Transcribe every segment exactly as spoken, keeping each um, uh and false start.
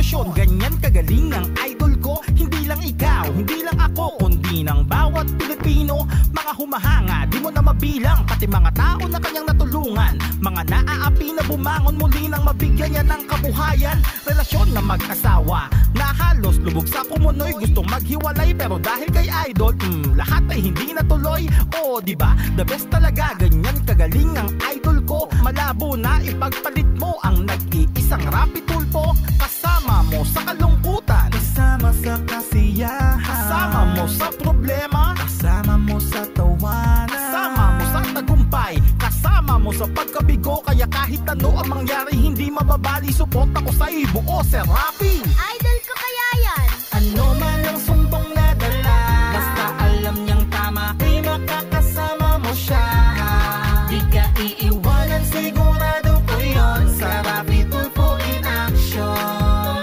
relasyon. Ganyan kagaling ang idol ko. Hindi lang ikaw, hindi lang ako, kundi ng bawat Pilipino. Mga humahanga, di mo na mabilang, pati mga tao na kanyang natulungan. Mga naaapi na bumangon muli nang mabigyan niya ng kabuhayan. Relasyon na mag-asawa na halos lubog sa kumunoy. Gustong maghiwalay pero dahil kay idol, mm, lahat ay hindi natuloy. O diba, the best talaga, ganyan kagaling ang idol ko. Malabo na ipagpalit mo ang nag-iisang Rapi Tulfo. Kasama mo sa kalungkutan, kasama sa kasiyahan, kasama mo sa problema, kasama mo sa tawanan, kasama mo sa tagumpay, kasama mo sa pagkabigo. Kaya kahit ano ang mangyari, hindi mababali. Support ako sa'yo, buo Sir Rapi. Idol ko kaya yan. Ano man ang sumbong na dala, basta alam niyang tama, di makakasama mo siya. Di ka iiwanan, sigurado ko yun. Sa Rapi Tulfo in action,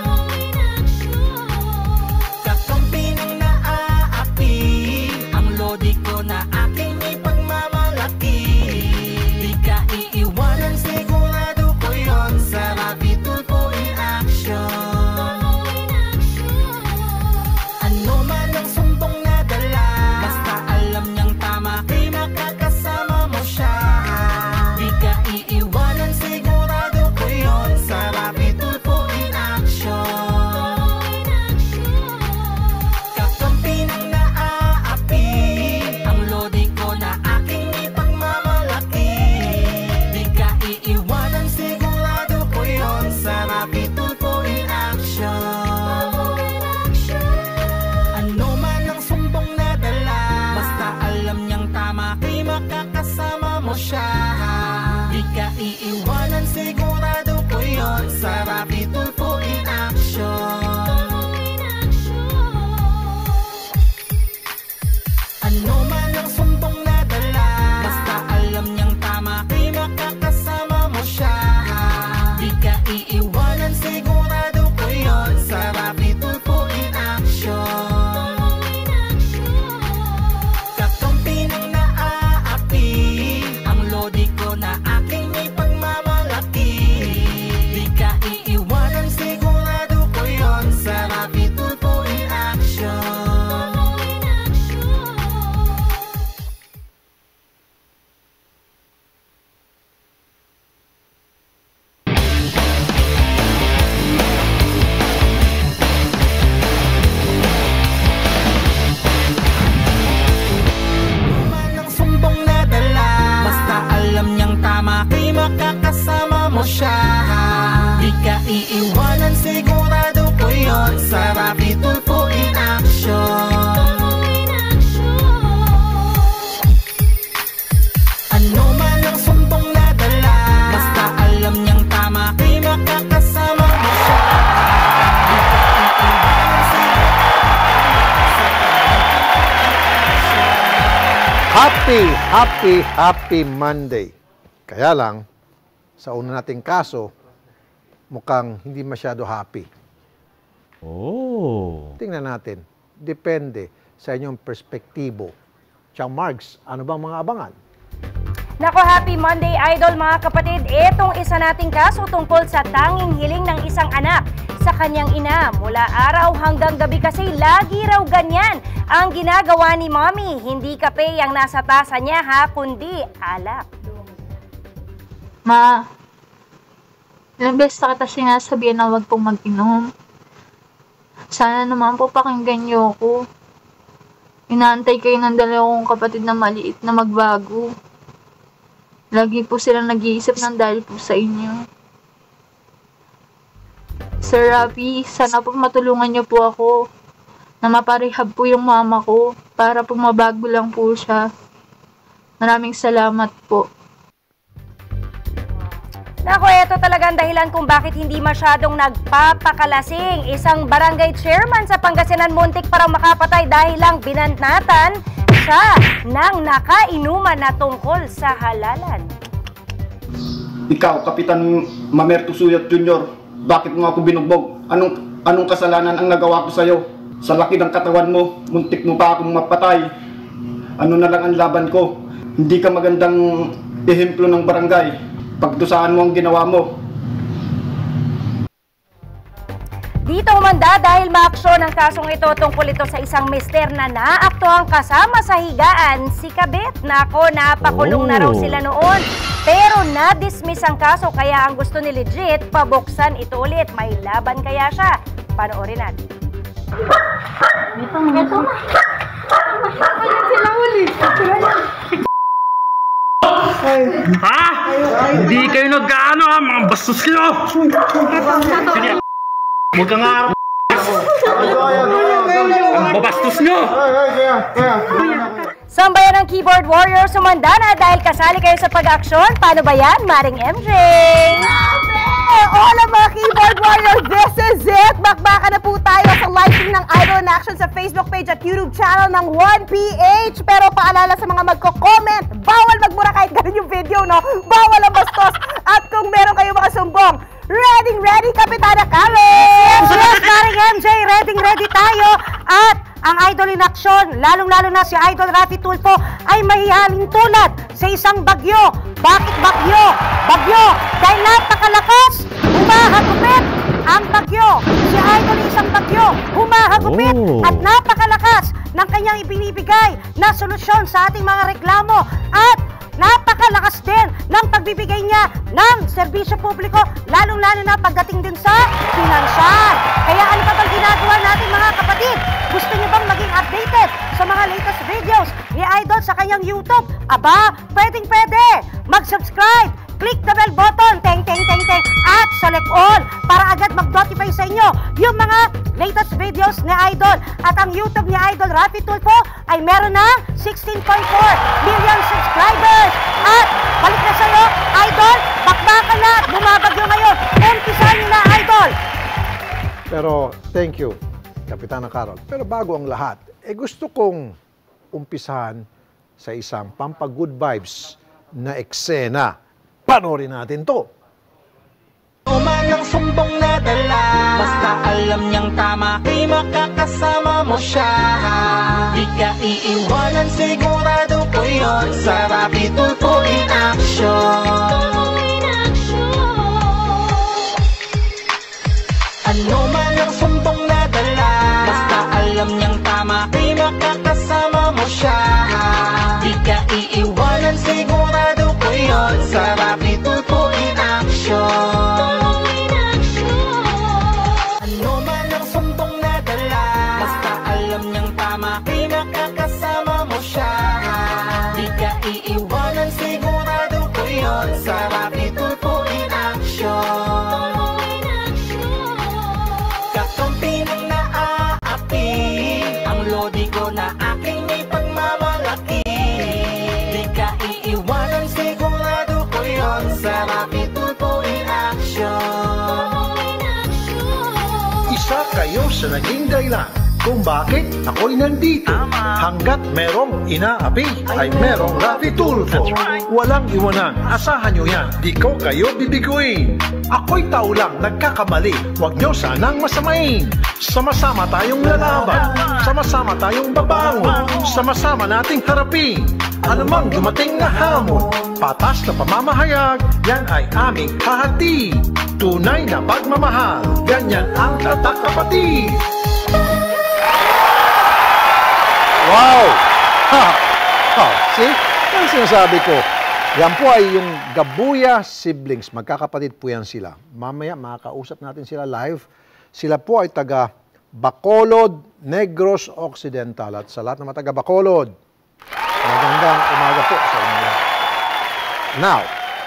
kakampi ng naaapi, ang lodi ko na aking ipagmamalaki. Di ka iiwanan, sigurado ko yun. Sa Rapi Tulfo in action, ano man ang sumbong na dala, basta alam niyang tama, di makakasama mo siya. Di ka iiwanan, sigurado ko yun. Sa Rapi Tulfo in action, kakampi ng naaapi, ang lodi ko na aking ipagmamalaki. Di ka iiwanan, sigurado ko yun. Sa Rapi Tulfo in action, ano man ang sumbong na dala, basta alam niyang tama, di makakasama mo siya. Di ka iiwanan, sigurado ko yun. Sa Rapi Tulfo in action, ano man ang sumbong na dala, basta alam niyang tama, di makakasama mo siya. Di ka iiwanan, sigurado ko yun. Sa Rapi Tulfo in action, kakampi ng naaapi, ang lodi ko na aking ipagmamalaki. Di ka iiwanan, sigurado ko yun. Sa Rapi Tulfo in action, man ang sumbong na dala, basta alam niyang tama, di makakasama mo siya. Di ka iiwanan, sigurado ko yun. Sa Rapi Tulfo in action, ano man ang sumbong na dala, basta alam niyang tama, di makakasama mo siya. Di ka iiwanan, Happy, happy, happy Monday. Kaya lang, sa una nating kaso, mukhang hindi masyado happy. Oh. Tingnan natin. Depende sa inyong perspektibo. Chang Marks, ano bang mga abangan? Nako, happy Monday, idol mga kapatid. Etong isa nating kaso tungkol sa tanging hiling ng isang anak sa kanyang ina. Mula araw hanggang gabi kasi lagi raw ganyan ang ginagawa ni mommy. Hindi kape ang nasa tasa niya ha, kundi alak. Ma, ilang beses na kita sinasabihan na huwag pong mag-inom. Sana naman po pakinggan niyo ako. Inaantay kayo ng dalawang kapatid na maliit na magbago. Lagi po silang nag-iisip ng dahil po sa inyo. Sir Rapi, sana po matulungan niyo po ako na maparehab po yung mama ko para po mabago lang po siya. Maraming salamat po. Nako, eto talagang dahilan kung bakit hindi masyadong nagpapakalasing. Isang barangay chairman sa Pangasinan muntik parang makapatay dahil lang binantatan siya ng nakainuman na tungkol sa halalan. Ikaw, Kapitan Mamerto Suyat Junior, bakit mo ako binugbog? Anong, anong kasalanan ang nagawa ko sa'yo? Sa laki ng katawan mo, muntik mo pa akong mapatay. Ano na lang ang laban ko? Hindi ka magandang ehemplo ng barangay. Pagdusaan mo ang ginawa mo. Dito umanda dahil maaksyon ang kasong ito tungkol ito sa isang mister na naaktuhang kasama sa higaan, si Kabit. Nako, napakulong oh. na raw sila noon. Pero na-dismiss ang kaso kaya ang gusto ni Legit, pabuksan ito ulit. May laban kaya siya? Panoorin natin. Ito, ito. Sila ulit. Ha? Hindi kayo nag-ano ha, mga bastos kayo! Huwag ka nga araw. Ang babastos nyo! Sambayan ng keyboard warrior sumanda na dahil kasali kayo sa pag-aksyon. Paano ba yan, Maring M J? Hola mga keyboard warrior, this is it! Bakbaka na po tayo sa live stream ng Idol in Action sa Facebook page at YouTube channel ng one P H. Pero paalala sa mga magko-comment, bawal magmura kahit ganun yung video, no? Bawal ang bastos! At kung meron kayo mga sumbong, ready, ready, Kapitana Karen! Yes, yes, Maring M J, ready, ready tayo! At ang Idol in Action, lalong-lalo na si Idol Rafi Tulfo, ay mahihaling tulad sa isang bagyo. Bakit bagyo? Bagyo dahil napakalakas, humahagupit ang bagyo. Si Idol isang bagyo, humahagupit oh. at napakalakas ng kanyang ibinibigay na solusyon sa ating mga reklamo at napakalakas din ng pagbibigay niya ng serbisyo publiko, lalong-lalo na pagdating din sa pinansyal. Kaya ano pa bang ginagawa natin mga kapatid? Gusto niyo bang maging updated sa mga latest videos ni Idol sa kanyang YouTube? Aba, pwedeng pwede! Mag-subscribe! Click the bell button, teng teng teng teng, at select all para agad mag-notify sa inyo yung mga latest videos ni Idol. At ang YouTube ni Idol Rafi Tulfo ay meron ng sixteen point four million subscribers. At balik na sa'yo, Idol, bakbakan na, bumabagyo ngayon. Umpisan niyo na, Idol! Pero thank you, Kapitana Carol. Pero bago ang lahat, eh gusto kong umpisahan sa isang pampag-good vibes na eksena. Panoorin natin to. Umanang sumbong na dala, basta alam niyang tama, kay makakasama mo siya. Di ka iiwanan, sigurado ko yun, sa Rafi Tulfo in Action. Ano man ang sumbong na dala, basta alam niyang tama, kay makakasama mo siya. Di ka iiwanan, sigurado ko yun, sa Rafi Tulfo in Action. Ano man ang sumbong na dala, basta alam niyang tama, kay makakasama mo siya. Di ka iiwanan, sigurado ko yun, sa Rafi Tulfo in Action. Kakampi ng naaapi, ang lodi ko na aking may pagmamalaki. Di ka iiwanan, sigurado ko yun, sa Rafi Tulfo in Action. Isa kayo sa naging dahilan kung bakit ako'y nandito. Hanggat merong inaapi ay merong Rafi Tulfo. Walang iwanan, asahan nyo yan, di ko kayo bibiguin. Ako'y tao lang, nagkakamali, huwag nyo sanang masamain. Sama-sama tayong lalaban, sama-sama tayong babangon, sama-sama nating harapin anumang dumating na hamon. Patas na pamamahayag, yan ay aming hahati. Tunay na pagmamahal, ganyan ang tatak kapatid. Wow! Ha! Ha! See? Ang sinasabi ko, yan po ay yung Gabuya siblings. Magkakapatid po yan sila. Mamaya, makakausap natin sila live. Sila po ay taga Bacolod, Negros Occidental. At sa lahat ng mga taga Bacolod, magandang umaga po sa inyo. Now,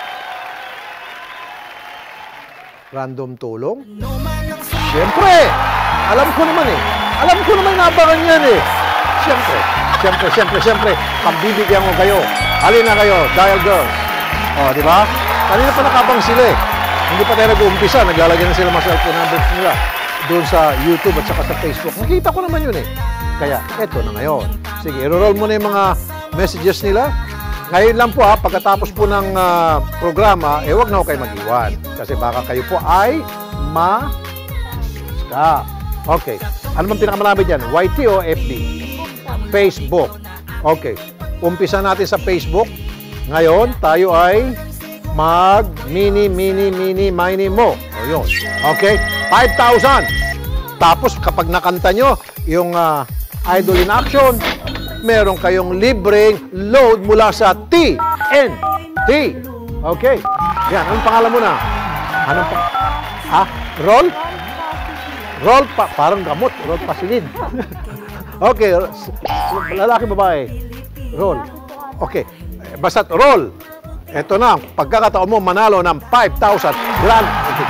random tulong? Siyempre! Alam ko naman eh. Alam ko naman nabangan yan eh. Siyempre, siyempre, siyempre, siyempre, pambibigyan ko kayo. Halin na kayo, dial girls. O, di ba? Kanina pa nakabang sila eh. Hindi pa tayo nag-uumpisa, naglalagay na sila mga cellphone numbers nila doon sa YouTube at saka sa Facebook. Nakita ko naman yun eh. Kaya, eto na ngayon. Sige, i-roll mo na yung mga messages nila. Ngayon lang po ha, pagkatapos po ng uh, programa, eh huwag na ako kayo mag-iwan. Kasi baka kayo po ay ma-stop. Okay. Ano man pinakamalapit dyan? Y T o F B? Facebook. Okay. Umpisa natin sa Facebook. Ngayon, tayo ay mag mini, mini, mini, mini mo. O yun. Okay. five thousand. Tapos kapag nakanta nyo yung uh, Idol in Action, meron kayong libreng load mula sa T N T. Okay. Yan, anong pangalan mo na? Anong pa? Ha? Roll? Roll pa, parang gamot. Roll pasilid. Okay. Lalaki, babae. Roll. Okay. Basta roll. Ito na, pagkakataon mo manalo ng five thousand grand.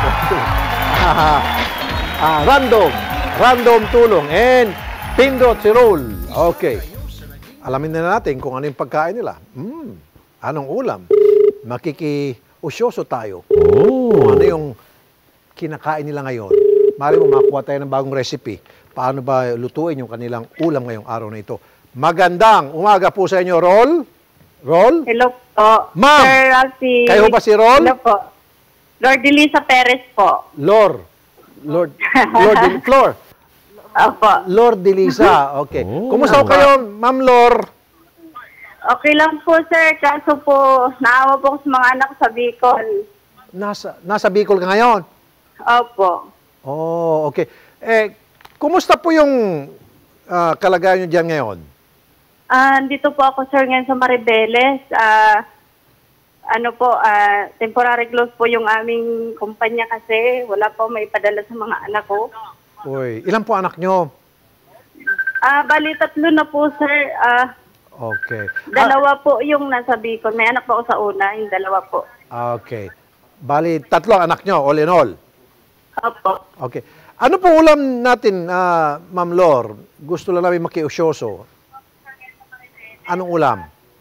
ah, random. Random tulong. And pindot si roll. Okay. Alamin na natin kung ano yung pagkain nila. Hmm. Anong ulam? Makiki-usyoso tayo. Oh. Kung ano yung kinakain nila ngayon. Mari mo makuha tayo ng bagong recipe. Paano ba lutuin yung kanilang ulam ngayong araw na ito? Magandang umaga po sa inyo, Roll. Roll? Hello po. Ma'am, Sir Rafi. Kayo ba si Roll? Hello po. Lord Elisa Perez po. Lord. Lord. Lord Del Flor. Opo. Lord Delisa. Okay. Oh. Kumusta kayo, Ma'am Lord? Okay lang po, sir. Kaso po, naawa po ko sa mga anak sa Bicol. Nasa, nasa Bicol ka ngayon? Opo. Oh, okay. Eh, kumusta po yung uh, kalagayan nyo dyan ngayon? Uh, dito po ako, sir, ngayon sa Maribeles. Uh, ano po, uh, temporary close po yung aming kumpanya kasi wala po may padala sa mga anak ko. Uy, ilan po anak nyo? Ah, uh, bali tatlo na po, sir. Ah, uh, okay. Dalawa ah, po yung nasa Bicol. May anak po ako sa una, yung dalawa po. Okay. Bali tatlo anak nyo, all in all? Opo. Okay. Ano po ulam natin, uh, Ma'am Lor? Gusto lang namin makiusyoso. Anong ulam?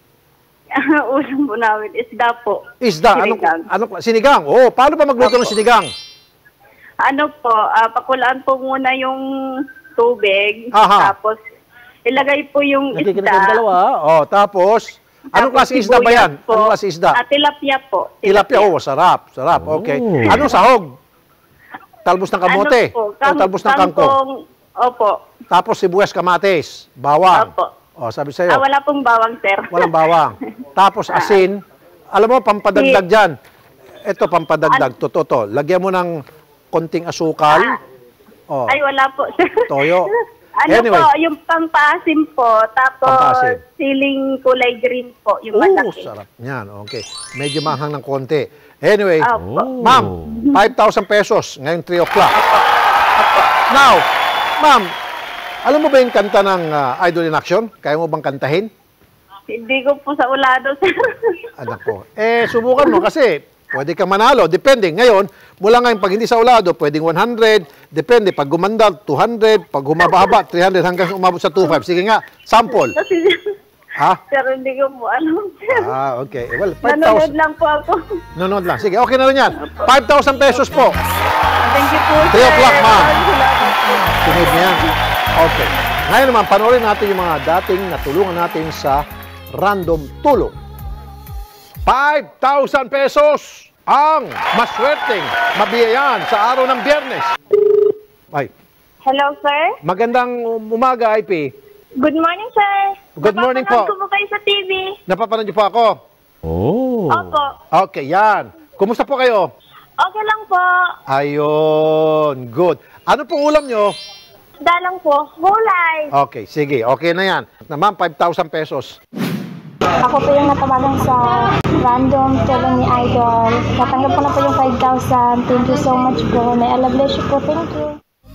Ulam po namin, isda po. Isda? Sinigang. Anong, anong, sinigang? Oh, paano ba magluto ng sinigang? Ano po, uh, pakulaan po muna yung tubig. Aha. Tapos, ilagay po yung Nakikinig isda. yung dalawa. Oh, tapos, anong klase isda ba yan? Po. Anong klase isda? Uh, tilapia po. Tilapia. Tilapia, oh, sarap. Sarap, okay. Oh. Anong sahog? Talbos ng kamote? Ano po? O talbos ng kangkong? Opo. Tapos sibuyas, kamatis, bawang. Opo. Oh, sabi sa'yo. Ah, wala pong bawang, sir. Walang bawang. Tapos asin. Alam mo, pampadagdag dyan. Ito, pampadagdag. Totoo to. Lagyan mo ng konting asukal. Oh. Ay, wala po, sir. Toyo. Ano Anyway. po, yung pampasim po, tapos Pampasim. siling kulay green po, yung Oo, malaki. sarap niyan. Okay. Medyo manghang ng konti. Anyway, Opo. ma'am, five thousand pesos ngayong three o'clock. Now, ma'am, alam mo ba yung kanta ng uh, Idol in Action? Kaya mo bang kantahin? Hindi ko po sa ulado, sir. Anak ko. Eh, subukan mo kasi pwede kang manalo. Depende. Ngayon, mula ngayon, pag hindi sa ulado, pwedeng one hundred. Depende. Pag gumanda, two hundred. Pag humaba-haba, three hundred hanggang umabot sa two five. Sige nga, sample. Kasi, Ha? sir, hindi ko po alam, sir. Ah, okay. Well, five Nanonood thousand. lang po ako. Nanonood lang. Sige, okay na rin yan. five thousand pesos po. Thank you po, sir. three o'clock, ma'am. Salamat po. Sunod na yan. Okay. Ngayon naman, panoorin natin yung mga dating natulungan natin sa random tulong. five thousand pesos ang maswerteng mabiyayaan sa araw ng Biyernes. Ay, Hello, sir. magandang umaga, I P. Good morning, sir. Good morning po. Napapanood ko po kayo sa T V. Napapanood niyo po ako? Oh. Opo. Okay, yan. Kumusta po kayo? Okay lang po. Ayun, good. Ano pong ulam nyo? Dalang po. Gulay. Okay, sige. Okay na yan. Naman, five thousand pesos. Ako po yung natawagan sa random tulong ni Idol. Natanggap ko na po yung five thousand. Thank you so much po. May Allah bless you po. Thank you.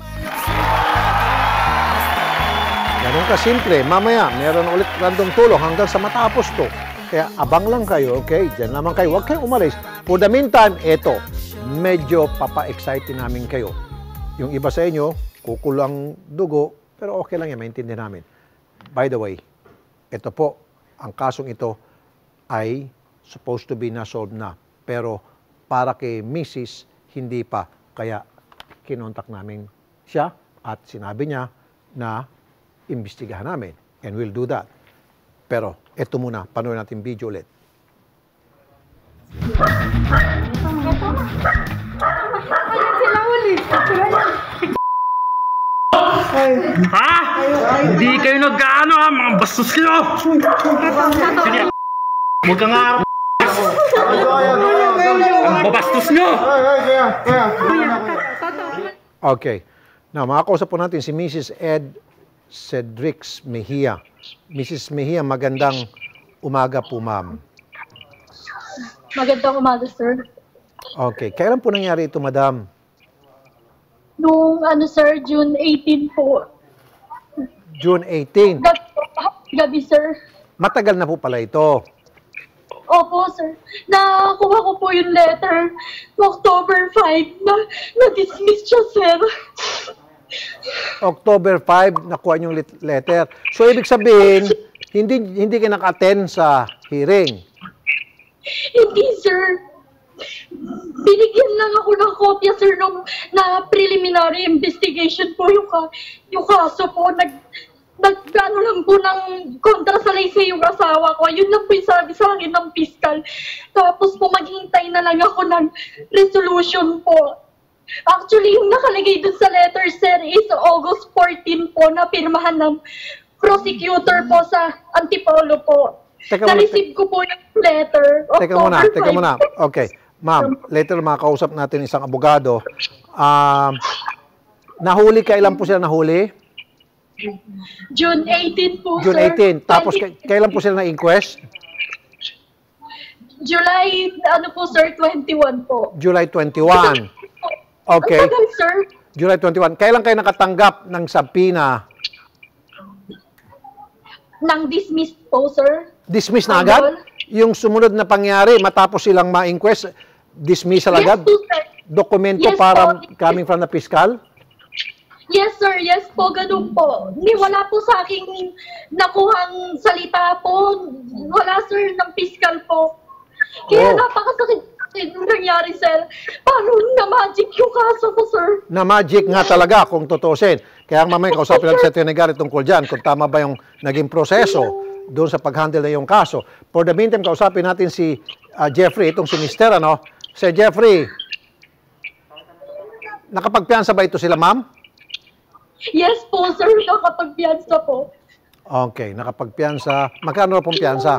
Ganun ka simple. Mamaya, meron ulit random tulong hanggang sa matapos to. Kaya abang lang kayo, okay? Diyan naman kayo. Huwag kayong umalis. For the meantime, eto, medyo papa-excited namin kayo. Yung iba sa inyo, kukulang dugo, pero okay lang yan, maintindihan namin. By the way, ito po, ang kasong ito ay supposed to be na-solve na. Pero para kay Missus hindi pa. Kaya kinontak namin siya at sinabi niya na imbestigahan namin. And we'll do that. Pero ito muna, panoorin natin video ulit. Ha? Hindi kayo nag-ano ha, mga bastos kayo! Huwag ka nga ang babastos nyo! Okay. Now, makakausap po natin si Missus Ed Cedrix Mejia. Missus Mejia, magandang umaga po, ma'am. Magandang umaga, sir. Okay. Kailan po nangyari ito, madam? Noong, ano, sir, June eighteenth po. June eighteenth? Gabi, gabi, sir. Matagal na po pala ito. Opo, sir. Nakakuha ko po yung letter October fifth na na-dismiss siya, sir. October fifth, nakuha yung letter. So, ibig sabihin, hindi hindi ka naka-attend sa hearing? Hindi, sir. Binigyan lang ako ng kopya, sir, nung na preliminary investigation po yung, ka, yung kaso po. Nag, nag, ano lang po ng kontra sa laysa yung asawa ko. Yun lang po yung sabi sa akin ng fiscal. Tapos po maghintay na lang ako ng resolution po. Actually, yung nakalagay dun sa letter, sir, is August fourteenth po na pirmahan ng prosecutor po sa Antipolo po. Teka muna, Na-receive ko po yung letter. Teka muna, teka muna. Okay. Ma'am, later makakausap natin isang abogado. Um, nahuli, kailan po sila nahuli? June eighteenth po, June sir. eighteenth. Tapos kailan po sila na-inquest? July, ano po, sir, twenty-one po. July twenty-one. Okay. Ang tagal, sir. July twenty-one. Kailan kayo nakatanggap ng subpoena? Nang dismissed po, sir. Dismiss na agad? Yung sumunod na pangyari, matapos silang ma-inquest, dismissal Yes agad? po, sir. Dokumento Yes para po. coming from the fiscal? Yes, sir. Yes po, ganun po. Ni wala po sa aking nakuhang salita po. Wala, sir, ng fiscal po. Kaya Oh. napakasakit yung nangyari, sir. Paano na-magic yung kaso ko, sir? Na magic nga talaga kung tutusin. Kaya mamaya kausapin natin sa Atty. Garrett tungkol dyan kung tama ba yung naging proseso doon sa pag-handle na yung kaso. For the meantime, kausapin natin si uh, Jeffrey, itong si Mister ano. Sir Jeffrey, nakapagpiansa ba ito sila, ma'am? Yes po, sir. Nakapagpiansa po. Okay, nakapagpiansa. Magkano na pong piansa?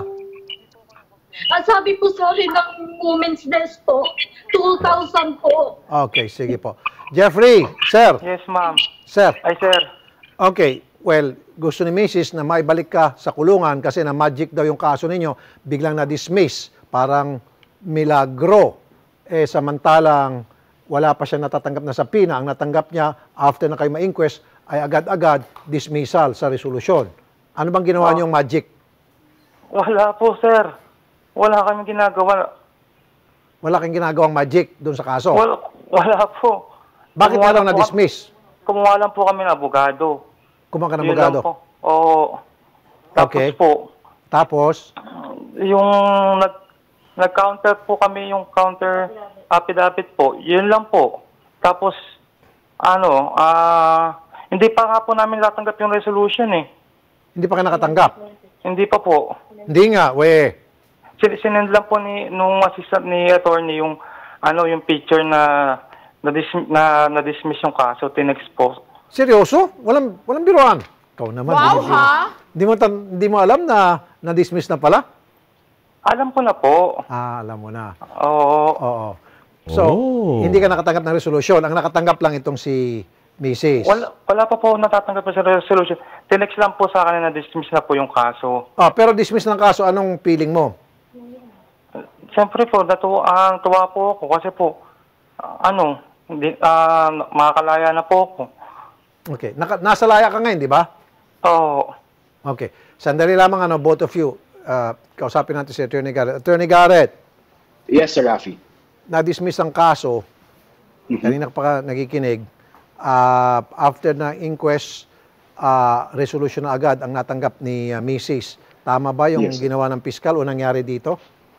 Ang sabi po sa akin ng Women's Desk po, two thousand po. Okay, sige po. Jeffrey, sir. Yes, ma'am. Sir. Ay, sir. Okay, well, gusto ni Missus na maibalik ka sa kulungan kasi na magic daw yung kaso ninyo, biglang na-dismiss. Parang milagro. Eh, samantalang wala pa siya natatanggap na subpoena. Ang natanggap niya after na kayo ma-inquest ay agad-agad dismissal sa resolusyon. Ano bang ginawa Oh. niyong magic? Wala po, sir. Wala kami ginagawa. Wala kang ginagawang magic doon sa kaso? Wala, wala po. Bakit Kumuha nga lang lang po na-dismiss? Kumuha lang po kami ng abogado. Kumuha ka ng Yun abogado? lang po. Oo. Tapos Okay. po, Tapos? yung nag, nag-counter po kami, yung counter affidavit po, yun lang po. Tapos, ano, ah, hindi pa nga po namin natanggap yung resolution eh. Hindi pa ka nakatanggap? Hindi pa po. Hindi nga, we. Sin- Sinend lang po ni nung assistant ni attorney yung ano yung picture na na, dis- na, na dismiss yung kaso, tinext-po. Seryoso? Walang walang biruan. Ikaw naman. Wow, hindi- ha? Hindi mo tan- hindi mo alam na na-dismiss na pala? Alam ko na po. Ah, alam mo na. Oo. Oo. So, Oh. hindi ka nakatanggap ng resolusyon. Ang nakatanggap lang itong si Missus Wala, wala pa po natatanggap pa sa resolution. Tinext lang po sa akin na dismiss na po yung kaso. Ah, pero dismiss ng kaso, anong feeling mo? Siyempre po, natuwa, ang tuwa po ako kasi po, ah, ano, hindi, ah, makakalaya na po ako. Okay. Naka, nasa laya ka ngayon, di ba? Oo. Okay. Sandali lamang, ano, both of you. Uh, kausapin natin si Attorney Garrett. Attorney Garrett. Yes, Sir Rafi. Na-dismiss ang kaso. Kanina pa ka nakikinig. Uh, after na inquest, uh, resolution na agad ang natanggap ni uh, Missus Tama ba yung Yes. ginawa ng piskal o nangyari dito?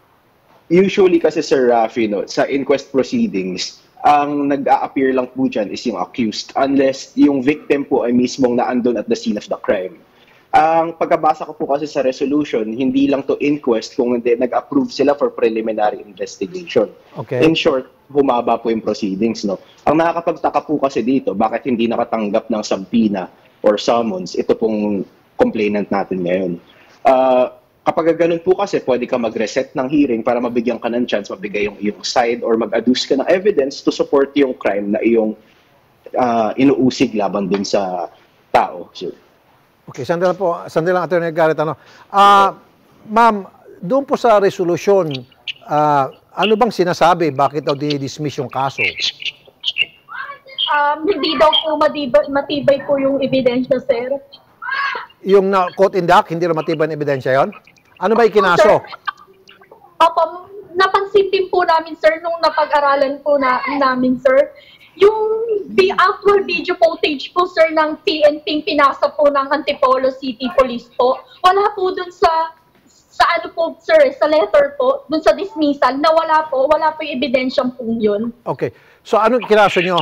Usually kasi, Sir Rafi, no, sa inquest proceedings, ang nag-a-appear lang po dyan is yung accused unless yung victim po ay mismong naandun at the scene of the crime. Ang pagkabasa ko po kasi sa resolution, hindi lang to inquest kung hindi nag-approve sila for preliminary investigation. Okay. In short, humaba po yung proceedings. No? Ang nakakapagtaka po kasi dito, bakit hindi nakatanggap ng subpoena or summons, ito pong complainant natin ngayon. Uh, kapag ganun po kasi, pwede ka mag-reset ng hearing para mabigyan ka ng chance, mabigay yung iyong side or mag-adduce ka ng evidence to support yung crime na iyong uh, inuusig laban dun sa tao, sir. Okay, sandali lang po, sandali lang, Attorney Garrett. Ano? Uh, Ma'am, doon po sa resolusyon, uh, ano bang sinasabi? Bakit daw dinidismiss yung kaso? Um, hindi daw po matibay, matibay po yung ebidensya, sir. Yung na quote in the act, hindi na matibay na ebidensya yon? Ano ba ikinaso? Opo, napansin din po namin, sir, nung napag-aralan po na, namin, sir, yung the actual video footage po, sir, ng P N P pinasa po ng Antipolo City Police po, wala po dun sa, sa ano po, sir, sa letter po, dun sa dismissal, na wala po, wala po yung ebidensyang po yun. Okay. So, anong kinaso nyo?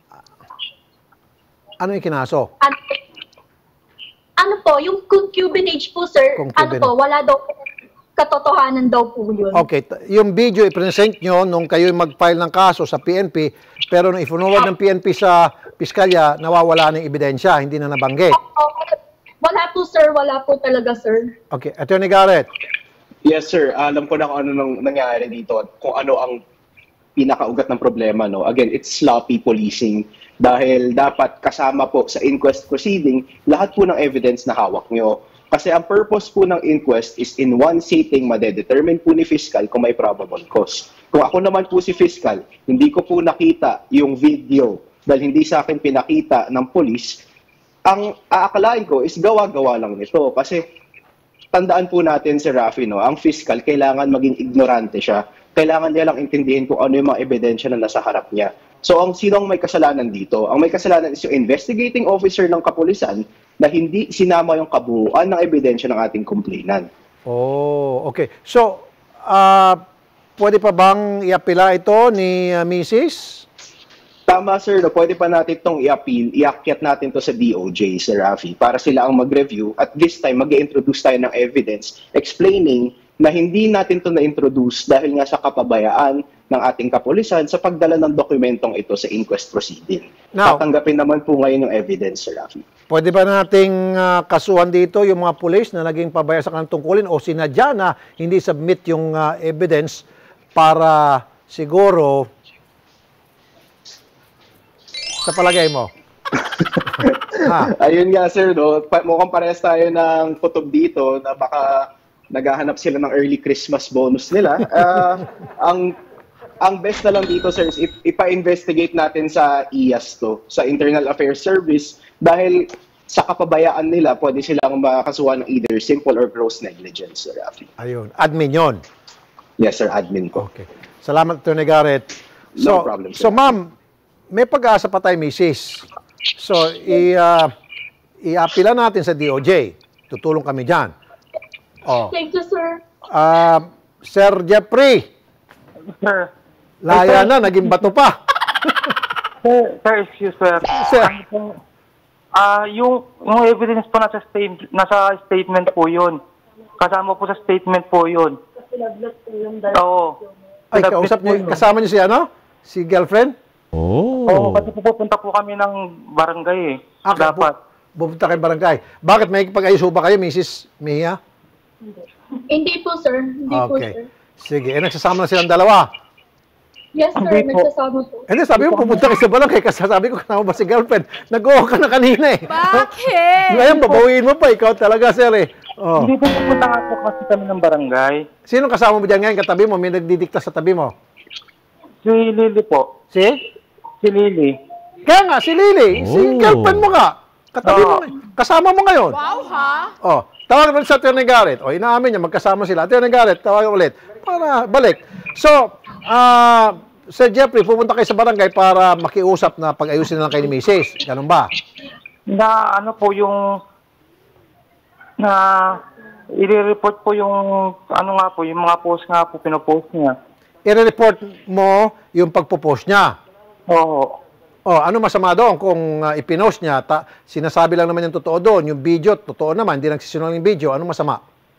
Ano yung kinaso? Ano, ano po, yung concubinage po, sir, Concubinage. ano po, wala daw po, katotohanan daw po yun. Okay. Yung video i-present nyo nung kayo mag-file ng kaso sa P N P, pero nung ifunowad ng P N P sa piskalya, nawawala ng ebidensya, hindi na nabanggit. Wala po, sir. Wala po talaga, sir. Okay. Attorney Garrett. Yes, sir. Alam ko na kung ano nang nangyari dito at kung ano ang pinakaugat ng problema. No? Again, it's sloppy policing dahil dapat kasama po sa inquest proceeding lahat po ng evidence na hawak nyo. Kasi ang purpose po ng inquest is in one sitting madedetermine po ni fiscal kung may probable cause. Kung ako naman po si fiscal, hindi ko po nakita yung video dahil hindi sa akin pinakita ng police, ang aakalain ko is gawa-gawa lang nito. Kasi tandaan po natin si Rafi, no, ang fiscal kailangan maging ignorante siya. Kailangan niya lang intindihin kung ano yung mga ebidensya na nasa harap niya. So, ang sinong may kasalanan dito? Ang may kasalanan is yung investigating officer ng kapulisan na hindi sinama yung kabuuan ng ebidensya ng ating complainant. Oh, okay. So, uh, pwede pa bang iapila ito ni uh, Missus? Tama, sir. No, pwede pa natin itong i-appeal. Iakyat natin to sa D O J, Sir Rafi, para sila ang mag-review. At this time, mag-i-introduce tayo ng evidence explaining na hindi natin ito na-introduce dahil nga sa kapabayaan ng ating kapulisan sa pagdala ng dokumentong ito sa inquest proceeding. Now, tatanggapin naman po ngayon yung evidence, Sir Rafi. Pwede ba nating uh, kasuhan dito yung mga pulis na naging pabaya sa kanilang tungkulin o sinadya na hindi submit yung uh, evidence para siguro sa palagay mo? Ayun nga, sir, no? Mukhang parehas tayo ng kutob dito na baka naghahanap sila ng early Christmas bonus nila. Uh, ang ang best na lang dito, sir, is ipa-investigate natin sa I A S to, sa Internal Affairs Service, dahil sa kapabayaan nila, pwede silang makasuhan ng either simple or gross negligence, Sir Rafi. Ayun. Admin yun? Yes, sir. Admin ko. Okay. Salamat, Attorney Garrett. So, no problem, sir. So, ma'am, may pag-asa pa tayo, Missus So, i, uh, i-apila natin sa D O J. Tutulong kami dyan. Oh. Thank you, sir. Uh, Sir Jeffrey. Sir. Laya na, naging bato pa. Sir, sir, excuse, sir. Sir. Ah, uh, yung, yung evidence po nasa, state, nasa statement po yun. Kasama po sa statement po yun. Oo. Ay, kausap niyo, kasama niyo si ano? Si girlfriend? Oh. Oo, kasi pupunta po kami ng barangay eh. Ah, dapat. Pupunta kayo barangay. Bakit? May pag-ayos ba kayo, Missus Mejia? Hindi po, sir. Hindi po, Okay. sir. Sige. Eh, nagsasama na silang dalawa. Yes, sir. Nagsasama po. Hindi, sabi mo, pupunta kayo sa barangay kasi sabi ko, kasama ba si girlfriend? Nag-oo ka na kanina eh. Bakit? Ngayon, babawiin mo pa. Ikaw talaga, sir eh. Oh. Hindi po pupunta nga po kasi kami ng barangay. Sino kasama mo dyan ngayon? Katabi mo? May nagdidikta sa tabi mo? Si Lily po. Si? Si Lily. Kaya nga, si Lily. Si girlfriend mo nga. Katabi mo. Kasama mo ngayon. Wow, ha? Oh, tawag ulit sa Attorney Garrett. O, inaamin niya, magkasama sila. Attorney Garrett, tawag ulit. Para balik. So, ah, uh, Sir Jeffrey, pupunta kayo sa barangay para makiusap na pag-ayusin na lang kayo ni Missus Ganun ba? Na ano po yung na i-report po yung ano nga po, yung mga post nga po pinopost niya. I-report mo yung pagpo-post niya? Oo. Oh, ano masama doon kung uh, ipinost niya, ta, sinasabi lang naman yung totoo doon, yung video, totoo naman, hindi nagsisinungaling yung video, ano masama?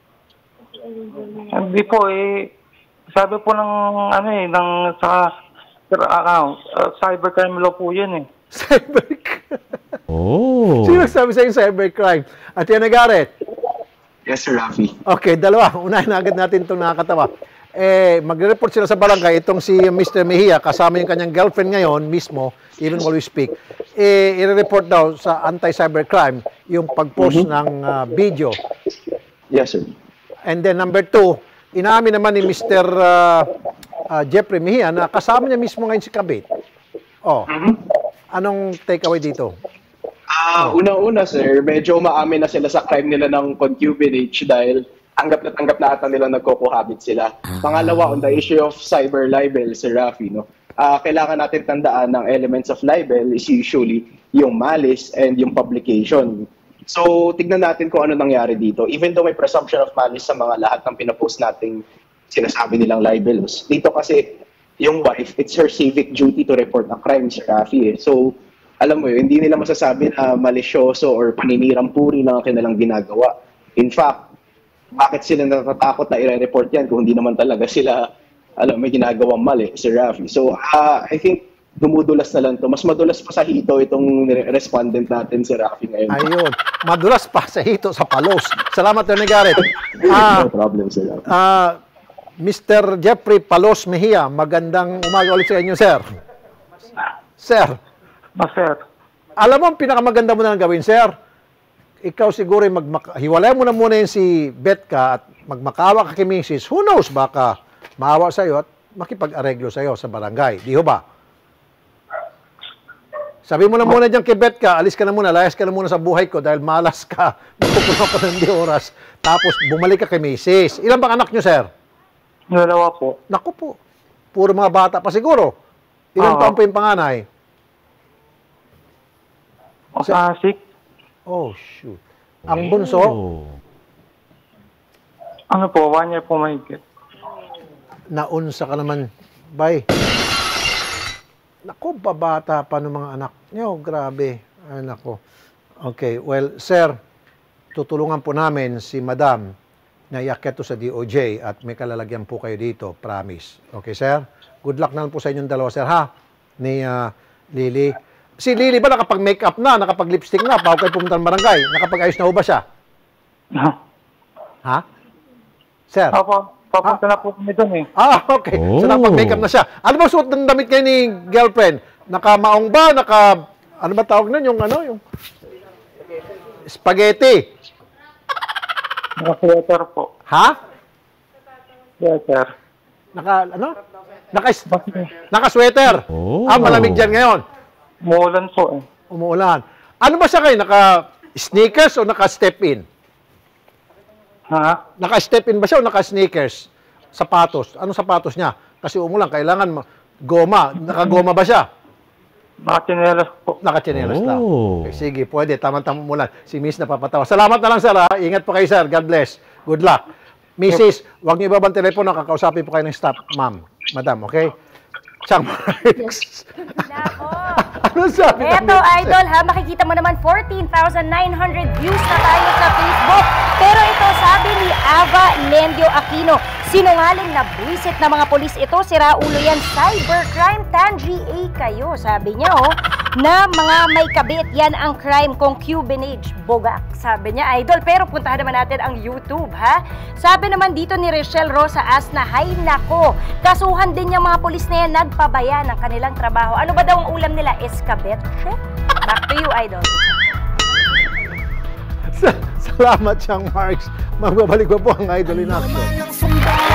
Hindi po eh, sabi po ng ano eh, ng sa uh, uh, cybercrime law po yun eh. Cybercrime? Oh. Sino nagsabi sa yung cybercrime? At yan, Garrett? Yes, Sir Rafi. Okay, dalawa. Unahin na agad natin itong nakakatawa. Eh, magre-report sila sa barangay, itong si Mister Mejia, kasama yung kanyang girlfriend ngayon mismo, even while we speak, eh, i-report daw sa anti-cybercrime yung pag-post Mhm. ng ah, video. Yes, sir. And then number two, inaamin naman ni Mister ah, ah, Jeffrey Mejia na kasama niya mismo ngayon si Kabit. Oh, anong takeaway dito? Ah, una-una, sir, medyo maamin na sila sa crime nila ng concubinage dahil tanggap na tanggap na ata nila nagko-cohabit sila. Pangalawa, on the issue of cyber libel, Sir Rafi, no? Ah, kailangan natin tandaan ng elements of libel is usually yung malice and yung publication. So, tignan natin kung ano nangyari dito. Even though may presumption of malice sa mga lahat ng pinapost nating sinasabi nilang libelous, dito kasi yung wife, it's her civic duty to report a crime, Sir Rafi. Eh. So, alam mo yun, hindi nila masasabi na malisyoso or paninirang puri lang ang kanilang ginagawa. In fact, bakit sila natatakot na i-report yan kung hindi naman talaga sila, alam, may ginagawang mali, Sir Rafi. So, uh, I think, dumudulas na lang to. Mas madulas pa sa hito itong respondent natin, Sir Rafi, ngayon. Ayun. Madulas pa sa hito sa palos. Salamat, Tony Garrett. Ah, no problem, Sir Rafi. Ah, Mister Jeffrey Palos Mejia, magandang umaga ulit sa inyo, sir. Sir. Ah, sir. Alam mo, ang pinakamaganda mo na gawin, sir. Ikaw siguro, hiwalay mo na muna yung si Betka at magmakawa ka kay Missus Who knows, baka maawa sa'yo at makipag-areglo sa'yo sa barangay. Di ho ba? Sabi mo na muna dyan kay Betka, alis ka na muna, layas ka na muna sa buhay ko dahil malas ka, magpupuno ka ng di oras, tapos bumalik ka kay Missus Ilan bang anak nyo, sir? Dalawa po. Naku po. Puro mga bata pa siguro. Ilang Oo. taon po yung panganay? Ah, six. Oh, shoot. Ang bunso? Ano po, one year po mahigit. Naunsa ka naman, bay. Naku, babata pa ng mga anak nyo. Grabe. Ay, naku. Okay, well, sir, tutulungan po namin si Madam na iakyat to sa D O J at may kalalagyan po kayo dito, promise. Okay, sir? Good luck na lang po sa inyong dalawa, sir, ha? Ni uh, Lily. Si Lily ba nakapag-makeup na, nakapag-lipstick na, bago kayo pumunta ng barangay? Nakapag-ayos na ho ba siya? Ha? Sir? Opo, papunta na po kami doon eh. Ah, okay. So, nakapag-makeup na siya. Ano ba suot ng damit kayo ni girlfriend? Naka-maong ba? Naka, ano ba tawag nun? Yung ano? Yung spaghetti. Naka-sweater po. Ha? Sweater. Naka, ano? Naka, naka-sweater. Ah, malamig dyan ngayon. Umuulan po eh. Umuulan. Ano ba siya kayo? Naka-sneakers o naka-step-in? Ha? Naka-step-in ba siya o naka-sneakers? Sapatos. Anong sapatos niya? Kasi umulan, kailangan ma- goma. Naka-goma ba siya? Naka-chinelas po. Naka-chinelas lang. Okay, sige, pwede. Tama-tama umulan. Si Miss napapatawa. Salamat na lang, sir. Ha? Ingat po kayo, sir. God bless. Good luck. Missus, huwag niyo ibabang telepono. Kakausapin po kayo ng staff, ma'am. Madam, okay? Chang Marks. Ano sabi Eto, idol, ha? Makikita mo naman fourteen thousand nine hundred views na tayo sa Facebook. Pero ito, sabi ni Ava Lendio Aquino, sinungaling na buwisit na mga polis ito, sira ulo yan, cybercrime, Tangi A kayo. Sabi niya, oh, na mga may kabit, yan ang crime, concubinage, bogak. Sabi niya, idol. Pero puntahan naman natin ang YouTube, ha? Sabi naman dito ni Rochelle Rosa Asna, hay nako, kasuhan din yung mga polis na yan, nagpabaya ng kanilang trabaho. Ano ba daw ang ulam nila? Escabet? Back to you, idol. Salamat, Chang Marks. Magbabalik ba po ang Idol in Action?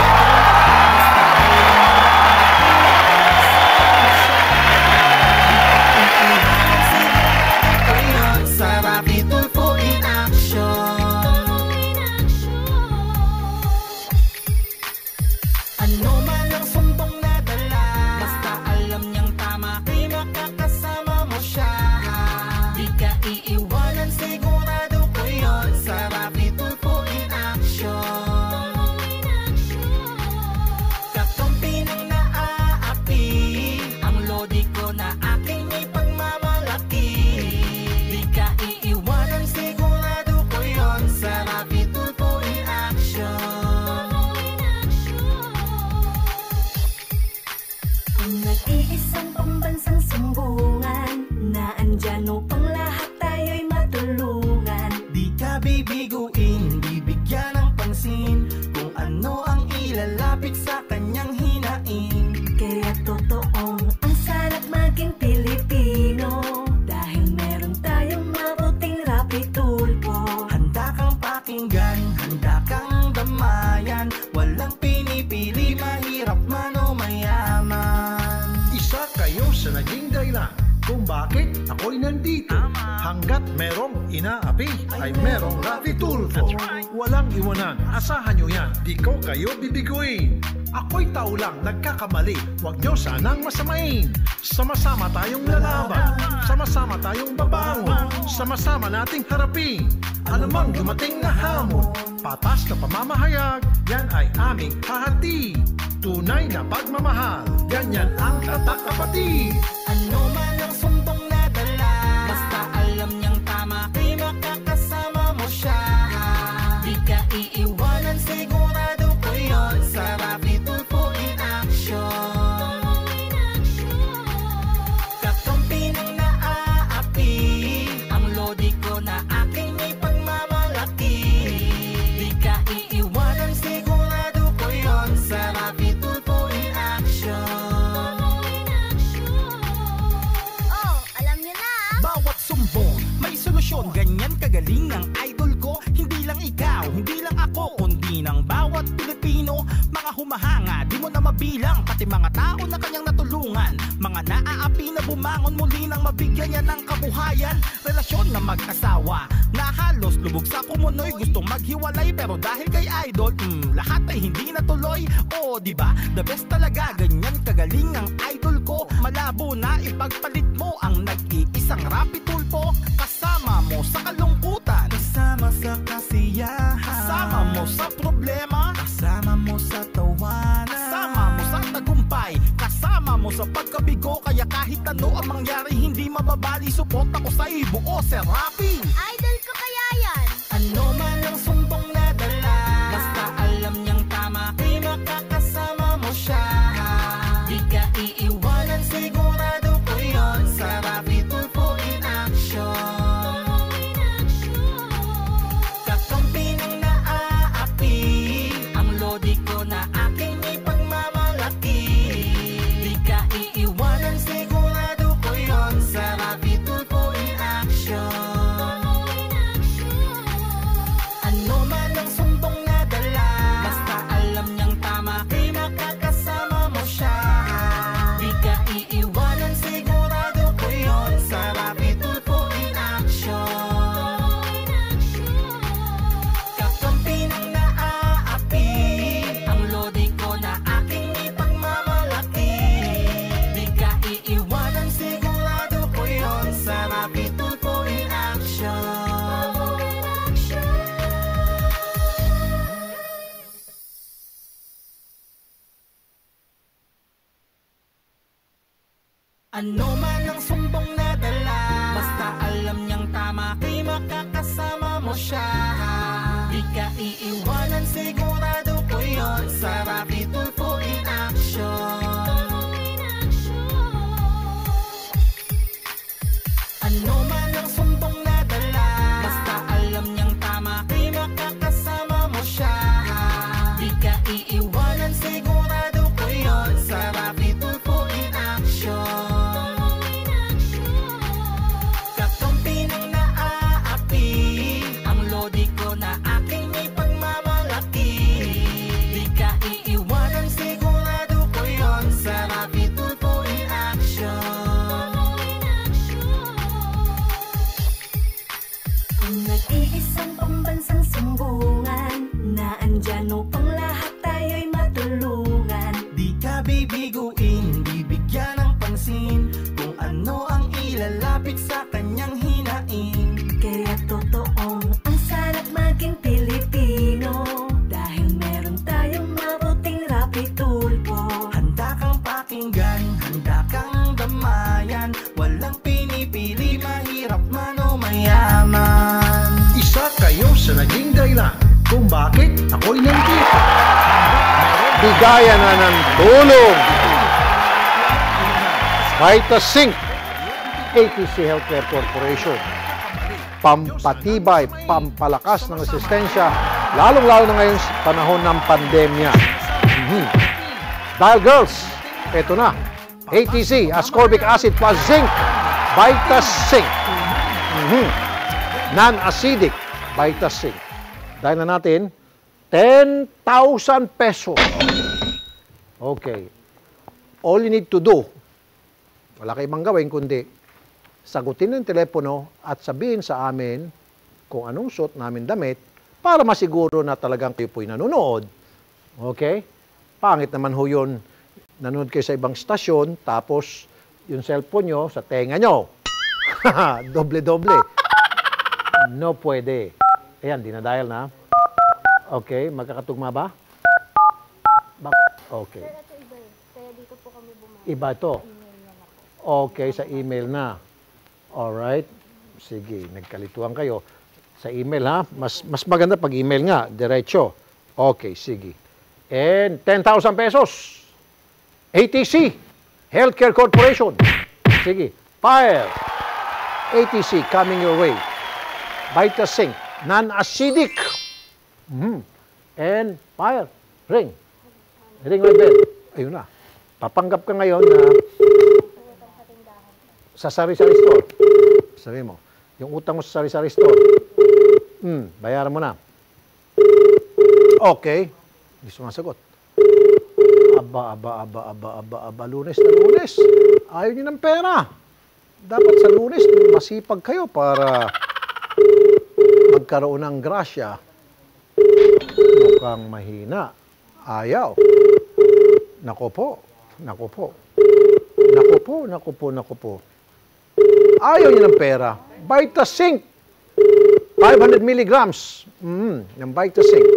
Nag-iisang pambansang sumbungan na andyan upang lahat tayo'y matulungan. Di ka bibiguin, di bigyan ng pansin kung ano ang ilalapit sa kanyang hinain. Kaya totoong ang sarap maging Pilipino dahil naging dahilan kung bakit ako'y nandito. Hanggat merong inaapi ay merong Rafi Tulfo. Walang iwanan, asahan nyo yan, di ko kayo bibiguin. Ako'y tao lang, nagkakamali, huwag nyo sanang masamain. Sama-sama tayong lalaban, sama-sama tayong babangon, sama-sama nating harapin anumang dumating na hamon. Patas na pamamahayag, yan ay aming hahati. Tunay na pagmamahal, ganyan ang tatak kapatid. Ano man ang sumbong na dala, basta alam niyang tama, di makakasama mo siya. Di ka iiwanan, sigurado ko yun, sa Rafi Tulfo in action. Kakampi ng naaapi, ang lodi ko na aking may pagmamalaki. Di ka iiwanan, sigurado ko yun, sa Rafi Tulfo in action. Solusyon, ganyan kagaling ang idol ko. Hindi lang ikaw, hindi lang ako, kundi ng bawat Pilipino. Mga humahanga, di mo na mabilang, pati mga tao na kanyang natulungan. Mga naaapi na bumangon muli nang mabigyan niya ng kabuhayan. Relasyon na mag-asawa, na halos lubog sa kumunoy. Gustong maghiwalay pero dahil kay idol, mm, lahat ay hindi natuloy. O oh, diba, the best talaga, ganyan kagaling ang idol ko. Malabo na ipagpalit mo ang nag-iisang Rafi Tulfo. Kasama mo sa kalungkutan, kasama sa kasiyahan, kasama mo sa problema, kasama mo sa tawanan, kasama mo sa tagumpay, kasama mo sa pagkabigo. Kaya kahit ano ang mangyari, hindi mababali. Support ako sa ibuo, Sir Rafi. Idol ko kaya yan. Ano man ang sumbong na dala, basta alam niyang tama, di makakasama mo siya. Di ka iiwanan, sigurado ko yun, sa Rafi Tulfo in action. Ano man ang sumbong na dala, basta alam niyang tama, di makakasama mo siya. Di ka iiwanan, sigurado ko yun, sa Rafi Tulfo in action. Ano man ang sumbong na dala, basta alam niyang tama, di makakasama mo siya. Di ka iiwanan, sigurado ko yun, sa Rafi Tulfo in action. Bibiguin, bibigyan ng pansin kung ano ang ilalapit sa kanyang hinain. Kaya totoo ang sarap maging Pilipino, dahil meron tayong mabuting Rafi Tulfo. Handa kang pakinggan, handa kang damayan, walang pinipili, mahirap man o mayaman. Isa kayo sa naging dahilan kung bakit ako'y nandito. Bigayan na ng tulong. Vitasync, A T C Healthcare Corporation. Pampatibay, pampalakas ng resistensya, lalong-lalo na ngayon sa panahon ng pandemya. Mm-hmm. Dahil girls, eto na, A T C, ascorbic acid plus zinc, Vitasync. Mm-hmm. Non-acidic, Vitasync. Dahil na natin, ten thousand pesos. Okay. All you need to do, Wala ka ibang gawin kundi sagutin ng telepono at sabihin sa amin kung anong suot namin damit para masiguro na talagang kayo po'y nanonood. Okay? Pangit naman ho yun. Nanonood kayo sa ibang stasyon, tapos yung cellphone nyo sa tenga nyo. Doble-doble. No pwede. Ayan, dinadial na. Okay, magkakatugma ba? Okay. Iba ito. Okay, sa email na. Alright. Sige, nagkalituan kayo. Sa email ha, mas mas maganda pag email nga, diretso. Okay, sige. And ten thousand pesos. A T C, Healthcare Corporation. Sige, fire. A T C coming your way. Vitasync, non-acidic. Mm-hmm. And fire, ring. Ring my bell. Ayun na. Papanggap ka ngayon na sa sari-sari store. Sabi mo, yung utang mo sa sari-sari store, hmm, bayaran mo na. Okay. Hindi sumasagot. Aba, aba, aba, aba, aba, aba, lunes na lunes. Ayaw niyo ng pera. Dapat sa lunes, masipag kayo para magkaroon ng grasya. Mukhang mahina. Ayaw. Nako po. Nako po. Nako po, nako po, nako po. Ayaw niyo ng pera. Vitasync. five hundred milligrams. Mm, ng Vitasync.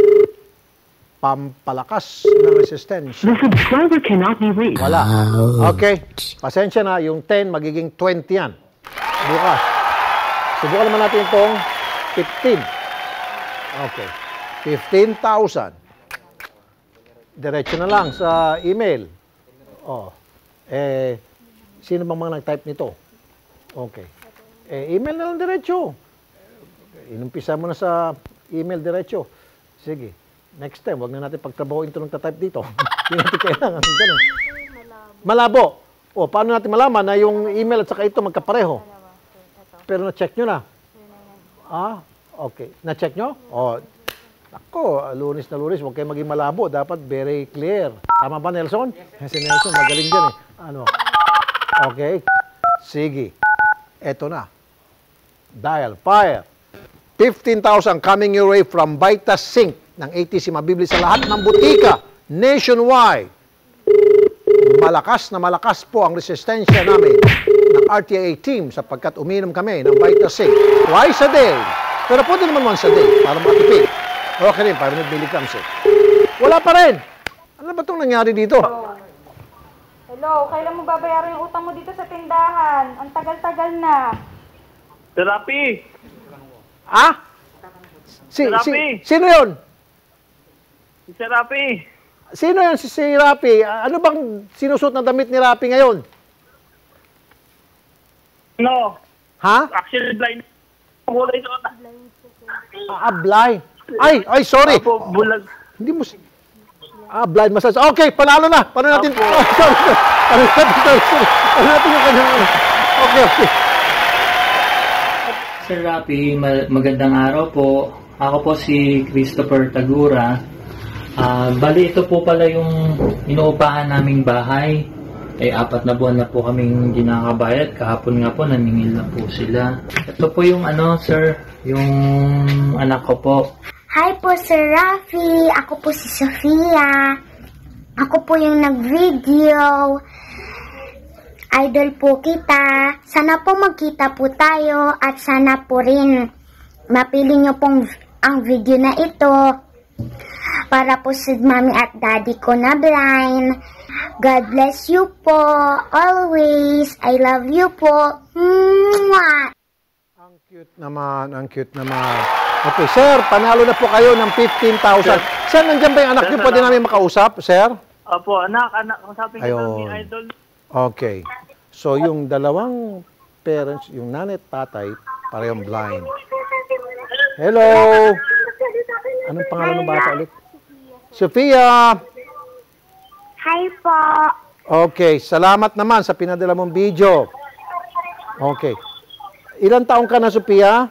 Pampalakas ng resistensya. The subscriber cannot be reached. Wala. Okay. Pasensya na, yung ten magiging twenty yan. Bukas. Subukan naman natin itong fifteen. Okay. fifteen thousand. Diretso na lang sa email. Oh. Eh, sino bang mga nag-type nito? Okay. Eh, email na lang diretso. Inumpisa mo na sa email diretso. Sige. Next time, wag na natin pagtrabahoin ito ng tatype dito. Hindi natin kailangan. Ganun. Malabo. O, paano natin malaman na yung email at saka ito magkapareho? Pero na-check nyo na. Ah, okay. Na-check nyo? O, ako, lunis na lunis, huwag kayo maging malabo. Dapat very clear. Tama ba, Nelson? Si Nelson, magaling dyan eh. Ano? Okay. Sige. Eto na. Dial. Fire. fifteen thousand coming your way from Vitasync ng A T C, mabibili sa lahat ng butika nationwide. Malakas na malakas po ang resistensya namin ng R T I A team sapagkat uminom kami ng Vitasync twice a day. Pero pwede naman once a day para matipid. Okay rin, five hundred milligrams eh. Wala pa rin. Ano ba itong nangyari dito? Hello, kailan mo babayaran yung utang mo dito sa tindahan? Ang tagal-tagal na. Therapy! Ah? Si, si, sino yun? Si Sir Rapi. Sino yan si, si Rapi? Ano bang sinusuot na damit ni Rapi ngayon? No. Ha? Actually, blind. Kulay suot. Ah, blind. Ay, ay, sorry. Opo, bulag. Hindi mo si... Ah, blind massage. Okay, panalo na. Paano natin... Oh, sorry, sorry. Paano natin, sorry, sorry. Paano natin yung kanyang... Okay, okay. Sir Rapi, magandang araw po. Ako po si Christopher Tagura. Uh, bali, ito po pala yung inuupahan naming bahay. Ay apat na buwan na po kaming ginakabayad. Kahapon nga po, naningil na po sila. Ito po yung ano, sir, yung anak ko po. Hi po, Sir Rafi. Ako po si Sofia. Ako po yung nag-video. Idol po kita. Sana po magkita po tayo at sana po rin mapili nyo pong ang video na ito para po si Mami at Daddy ko na blind. God bless you po. Always. I love you po. Mwah! Ang cute naman. Ang cute naman. Okay, sir, panalo na po kayo ng fifteen thousand. Sir, nandiyan ba yung anak niyo? Pwede namin makausap, sir? Opo, anak, anak. Kasapin ka namin, Idol. Okay. So, yung dalawang parents, yung nanay at tatay, parehong blind. Hello! Anong pangalan ng bata ulit? Sophia! Hi po. Okay, salamat naman sa pinadala mong video. Okay. Ilang taong ka na, Sophia?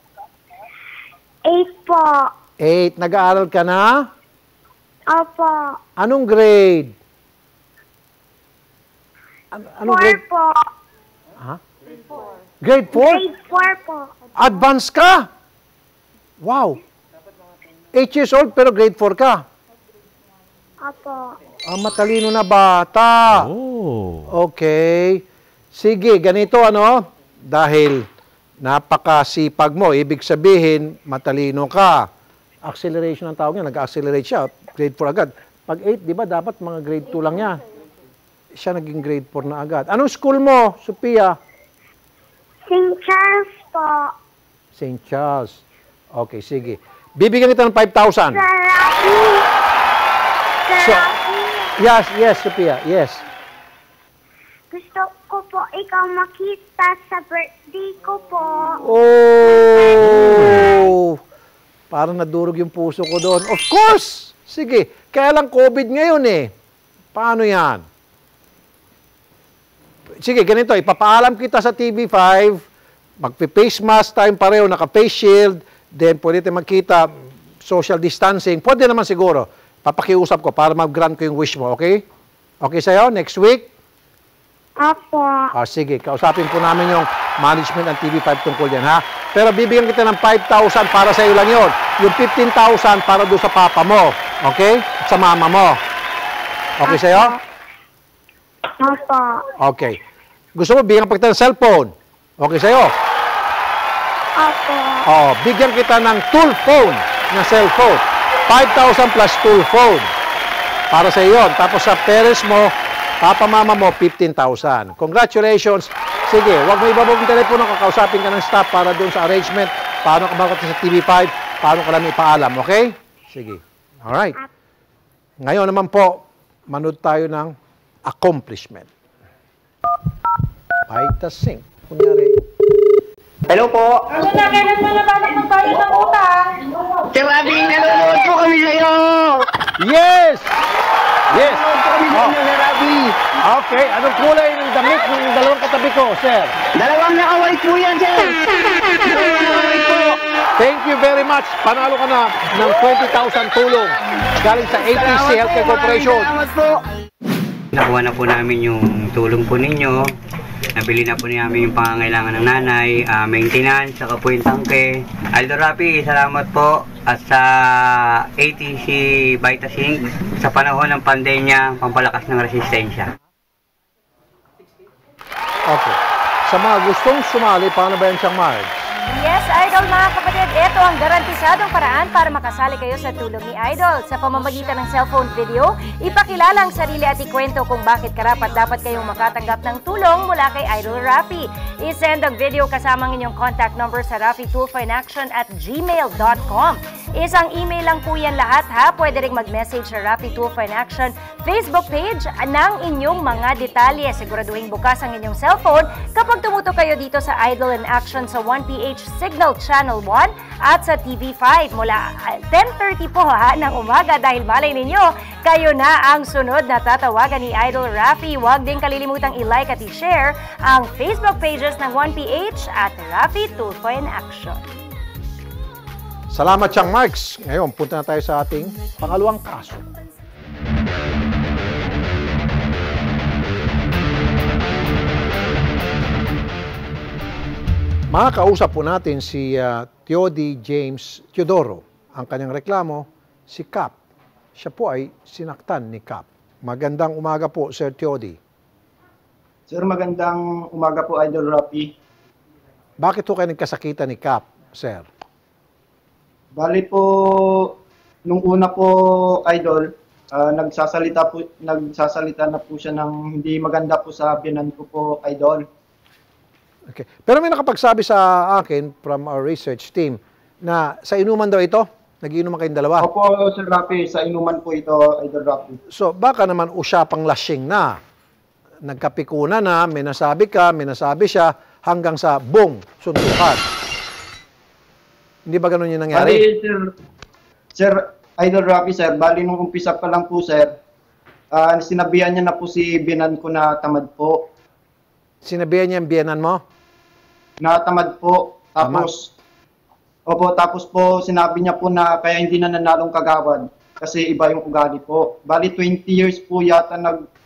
Eight po. Eight. Nag-aaral ka na? Opo. Anong grade? An anong four grade? po. Ha? Grade four? Grade four po. Advance ka? Wow. eight years old pero grade four ka? Opo. Ah, matalino na bata. Oh. Okay. Sige, ganito ano, dahil napakasipag mo, ibig sabihin, matalino ka. Acceleration ang tawag niya, nag-accelerate siya, grade four agad. Pag eight, di ba, dapat mga grade two lang yan. Siya naging grade four na agad. Anong school mo, Sophia? Saint Charles po. Saint Charles. Okay, sige. Bibigyan kita ng five thousand. Sir Rafi. Sir So, Rafi. yes, yes, Sophia, yes. Gusto ko po ikaw makita sa birthday ko po. Oh! Parang nadurog yung puso ko doon. Of course! Sige, kaya lang COVID ngayon eh. Paano yan? Sige, ganito, ipapaalam kita sa T V five, magpi-face mask tayong pareho, naka-face shield, then pwede tayo magkita, social distancing, pwede naman siguro. Papakiusap ko para mag-grant ko yung wish mo, okay? Okay sa'yo? Next week? Opo. Ah, sige, kausapin po namin yung management ng T V five tungkol yan, ha? Pero bibigyan kita ng five thousand para sa iyo lang yun. Yung fifteen thousand para doon sa papa mo, okay? At sa mama mo. Okay sa'yo? Opo. Okay. Gusto mo, bigyan pa kita ng cellphone. Okay sa'yo? Opo. Oh, bigyan kita ng tool phone na cellphone. five thousand plus tool phone. Para sa iyo. Tapos sa parents mo, papa, mama mo, fifteen thousand. Congratulations. Sige, huwag mo ibabog yung telepono, kakausapin ka ng staff para doon sa arrangement, paano ka makita sa T V five, paano ka namin ipaalam, okay? Sige. Alright. Ngayon naman po, manood tayo ng accomplishment. Paita Sing. Kunyari. Hello po. Ano na, kailan mo nabalak magbayad ng utang? Sir Rafi, nanonood po kami sa'yo. Yes! Yes! Nanonood po kami sa'yo, Sir Rafi. Okay, anong kulay ng damit ng dalawang katabi ko, sir? Dalawang naka-white po yan, sir. Dalawang naka-white po. Thank you very much. Panalo ka na ng twenty thousand tulong galing sa A T C Healthcare Corporation. Salamat po. Nakuha na po namin yung tulong po ninyo. Nabili na po namin yung pangangailangan ng nanay, uh, maintenance, saka po yung tangke. Aldo Rafi, salamat po at sa A T C Vitasync sa panahon ng pandemya, pampalakas ng resistensya. Okay. Sa mga gustong sumali, paano ba yan siyang Marge? Yes, Idol mga kapatid, ito ang garantisadong paraan para makasali kayo sa tulong ni Idol. Sa pamamagitan ng cellphone video, ipakilala ang sarili at ikwento kung bakit karapat dapat kayong makatanggap ng tulong mula kay Idol Rafi. I-send ang video kasama ang inyong contact number sa rafi tulfo in action at gmail dot com. Isang email lang po yan lahat ha. Pwede rin mag-message sa Rafi Tulfo in Action Facebook page ng inyong mga detalye. Siguraduhin bukas ang inyong cellphone kapag tumutok kayo dito sa Idol in Action sa one P H Signal Channel one at sa T V five mula ten thirty po ha ng umaga dahil malay ninyo, kayo na ang sunod na tatawagan ni Idol Rafi. Huwag din kalilimutang i-like at i-share ang Facebook pages ng one P H at Rafi Tulfo in Action. Salamat siyang Marks. Ngayon, punta na tayo sa ating pangalawang kaso. Makakausap po natin si uh, Teody James Teodoro. Ang kanyang reklamo, si Cap. Siya po ay sinaktan ni Cap. Magandang umaga po, Sir Teody. Sir, magandang umaga po, Idol Rafi. Bakit po kayo nagkasakitan ni Cap, Sir? Bali po, nung una po, Idol, uh, nagsasalita po, nagsasalita na po siya ng hindi maganda po sa biyanan ko po, Idol. Okay. Pero may nakapagsabi sa akin from our research team na sa inuman daw ito, nagiinuman kayong dalawa. Opo, Sir Rafi, sa inuman po ito, Idol Rafi. So, baka naman usapang lasing na. Nagkapikuna na, may nasabi ka, may nasabi siya, hanggang sa boom, suntukan. Hindi ba ganun yung nangyari? Bali, Sir, Sir Idol Rafi, Sir, bali nung umpisa pa lang po, Sir, uh, sinabihan niya na po si biyanan ko na tamad po. Sinabihan niya ang biyanan mo? Na tamad po. Tapos, tamad. Opo, tapos po sinabi niya po na kaya hindi na nanalong kagawad kasi iba yung ugali po. Bali twenty years po yata nag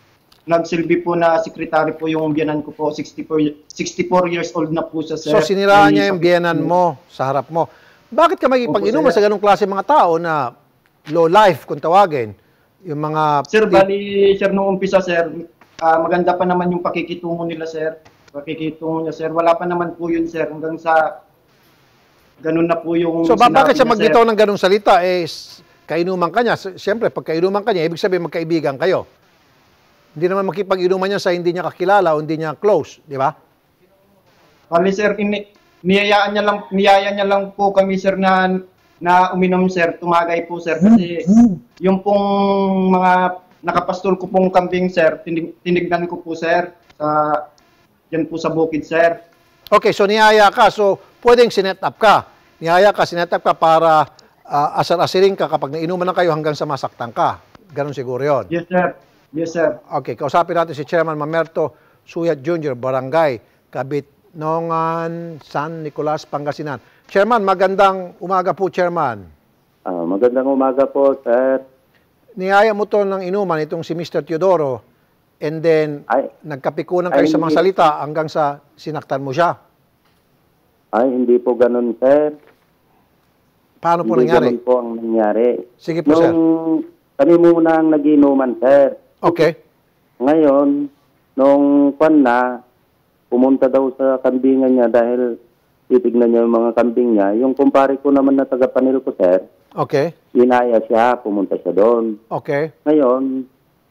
nagsilbi po na sekretary po yung biyanan ko po, sixty-four, sixty-four years old na po siya, sir. So, siniraan niya yung biyanan mo sa harap mo. Bakit ka magipag-inuman sa ganong klase mga tao na low life, kung tawagin? Yung mga... Sir, bali, sir, nung umpisa, sir, uh, maganda pa naman yung pakikitungo nila, sir. Pakikitungo niya, sir. Wala pa naman po yun, sir. Hanggang sa ganun na po yung... So, bakit siya magbitaw ng ganong salita? Eh, kainuman ka niya. Siyempre, pag kainuman ka niya, ibig sabihin magkaibigan kayo. Hindi naman makipag-inuman niya sa hindi niya kakilala o hindi niya close, di ba? Bali, sir, ini, niyayaan niya lang, niyaya niya lang po kami, sir, na, na uminom, sir. Tumagay po, sir. Kasi yung pong mga nakapastol ko pong kambing, sir, tinig, tinignan ko po, sir, sa, yan po sa bukid, sir. Okay, so niyaya ka. So, pwedeng sinet up ka. Niyaya ka, sinet up ka para uh, asar-asirin ka kapag nainuman na kayo hanggang sa masaktan ka. Ganon siguro yun. Yes, sir. Yes, sir. Okay, kausapin natin si Chairman Mamerto Suyat Junior, Barangay Kabitnongan, San Nicolas, Pangasinan. Chairman, magandang umaga po, Chairman. Uh, magandang umaga po, sir. Niyaya mo to ng inuman, itong si Mister Teodoro, and then ay, nagkapikunan kayo ay, sa mga hindi, salita hanggang sa sinaktan mo siya. Ay, hindi po ganun, sir. Paano po hindi nangyari? Hindi ganun po ang nangyari. Sige po, Nung, sir. Kami muna ang nag-inuman, sir. Okay. Ngayon, nung pan na, pumunta daw sa kambingan niya dahil titignan niya yung mga kambing niya. Yung kumpare ko naman na taga-panil ko, sir. Okay. Inaya siya, pumunta siya doon. Okay. Ngayon,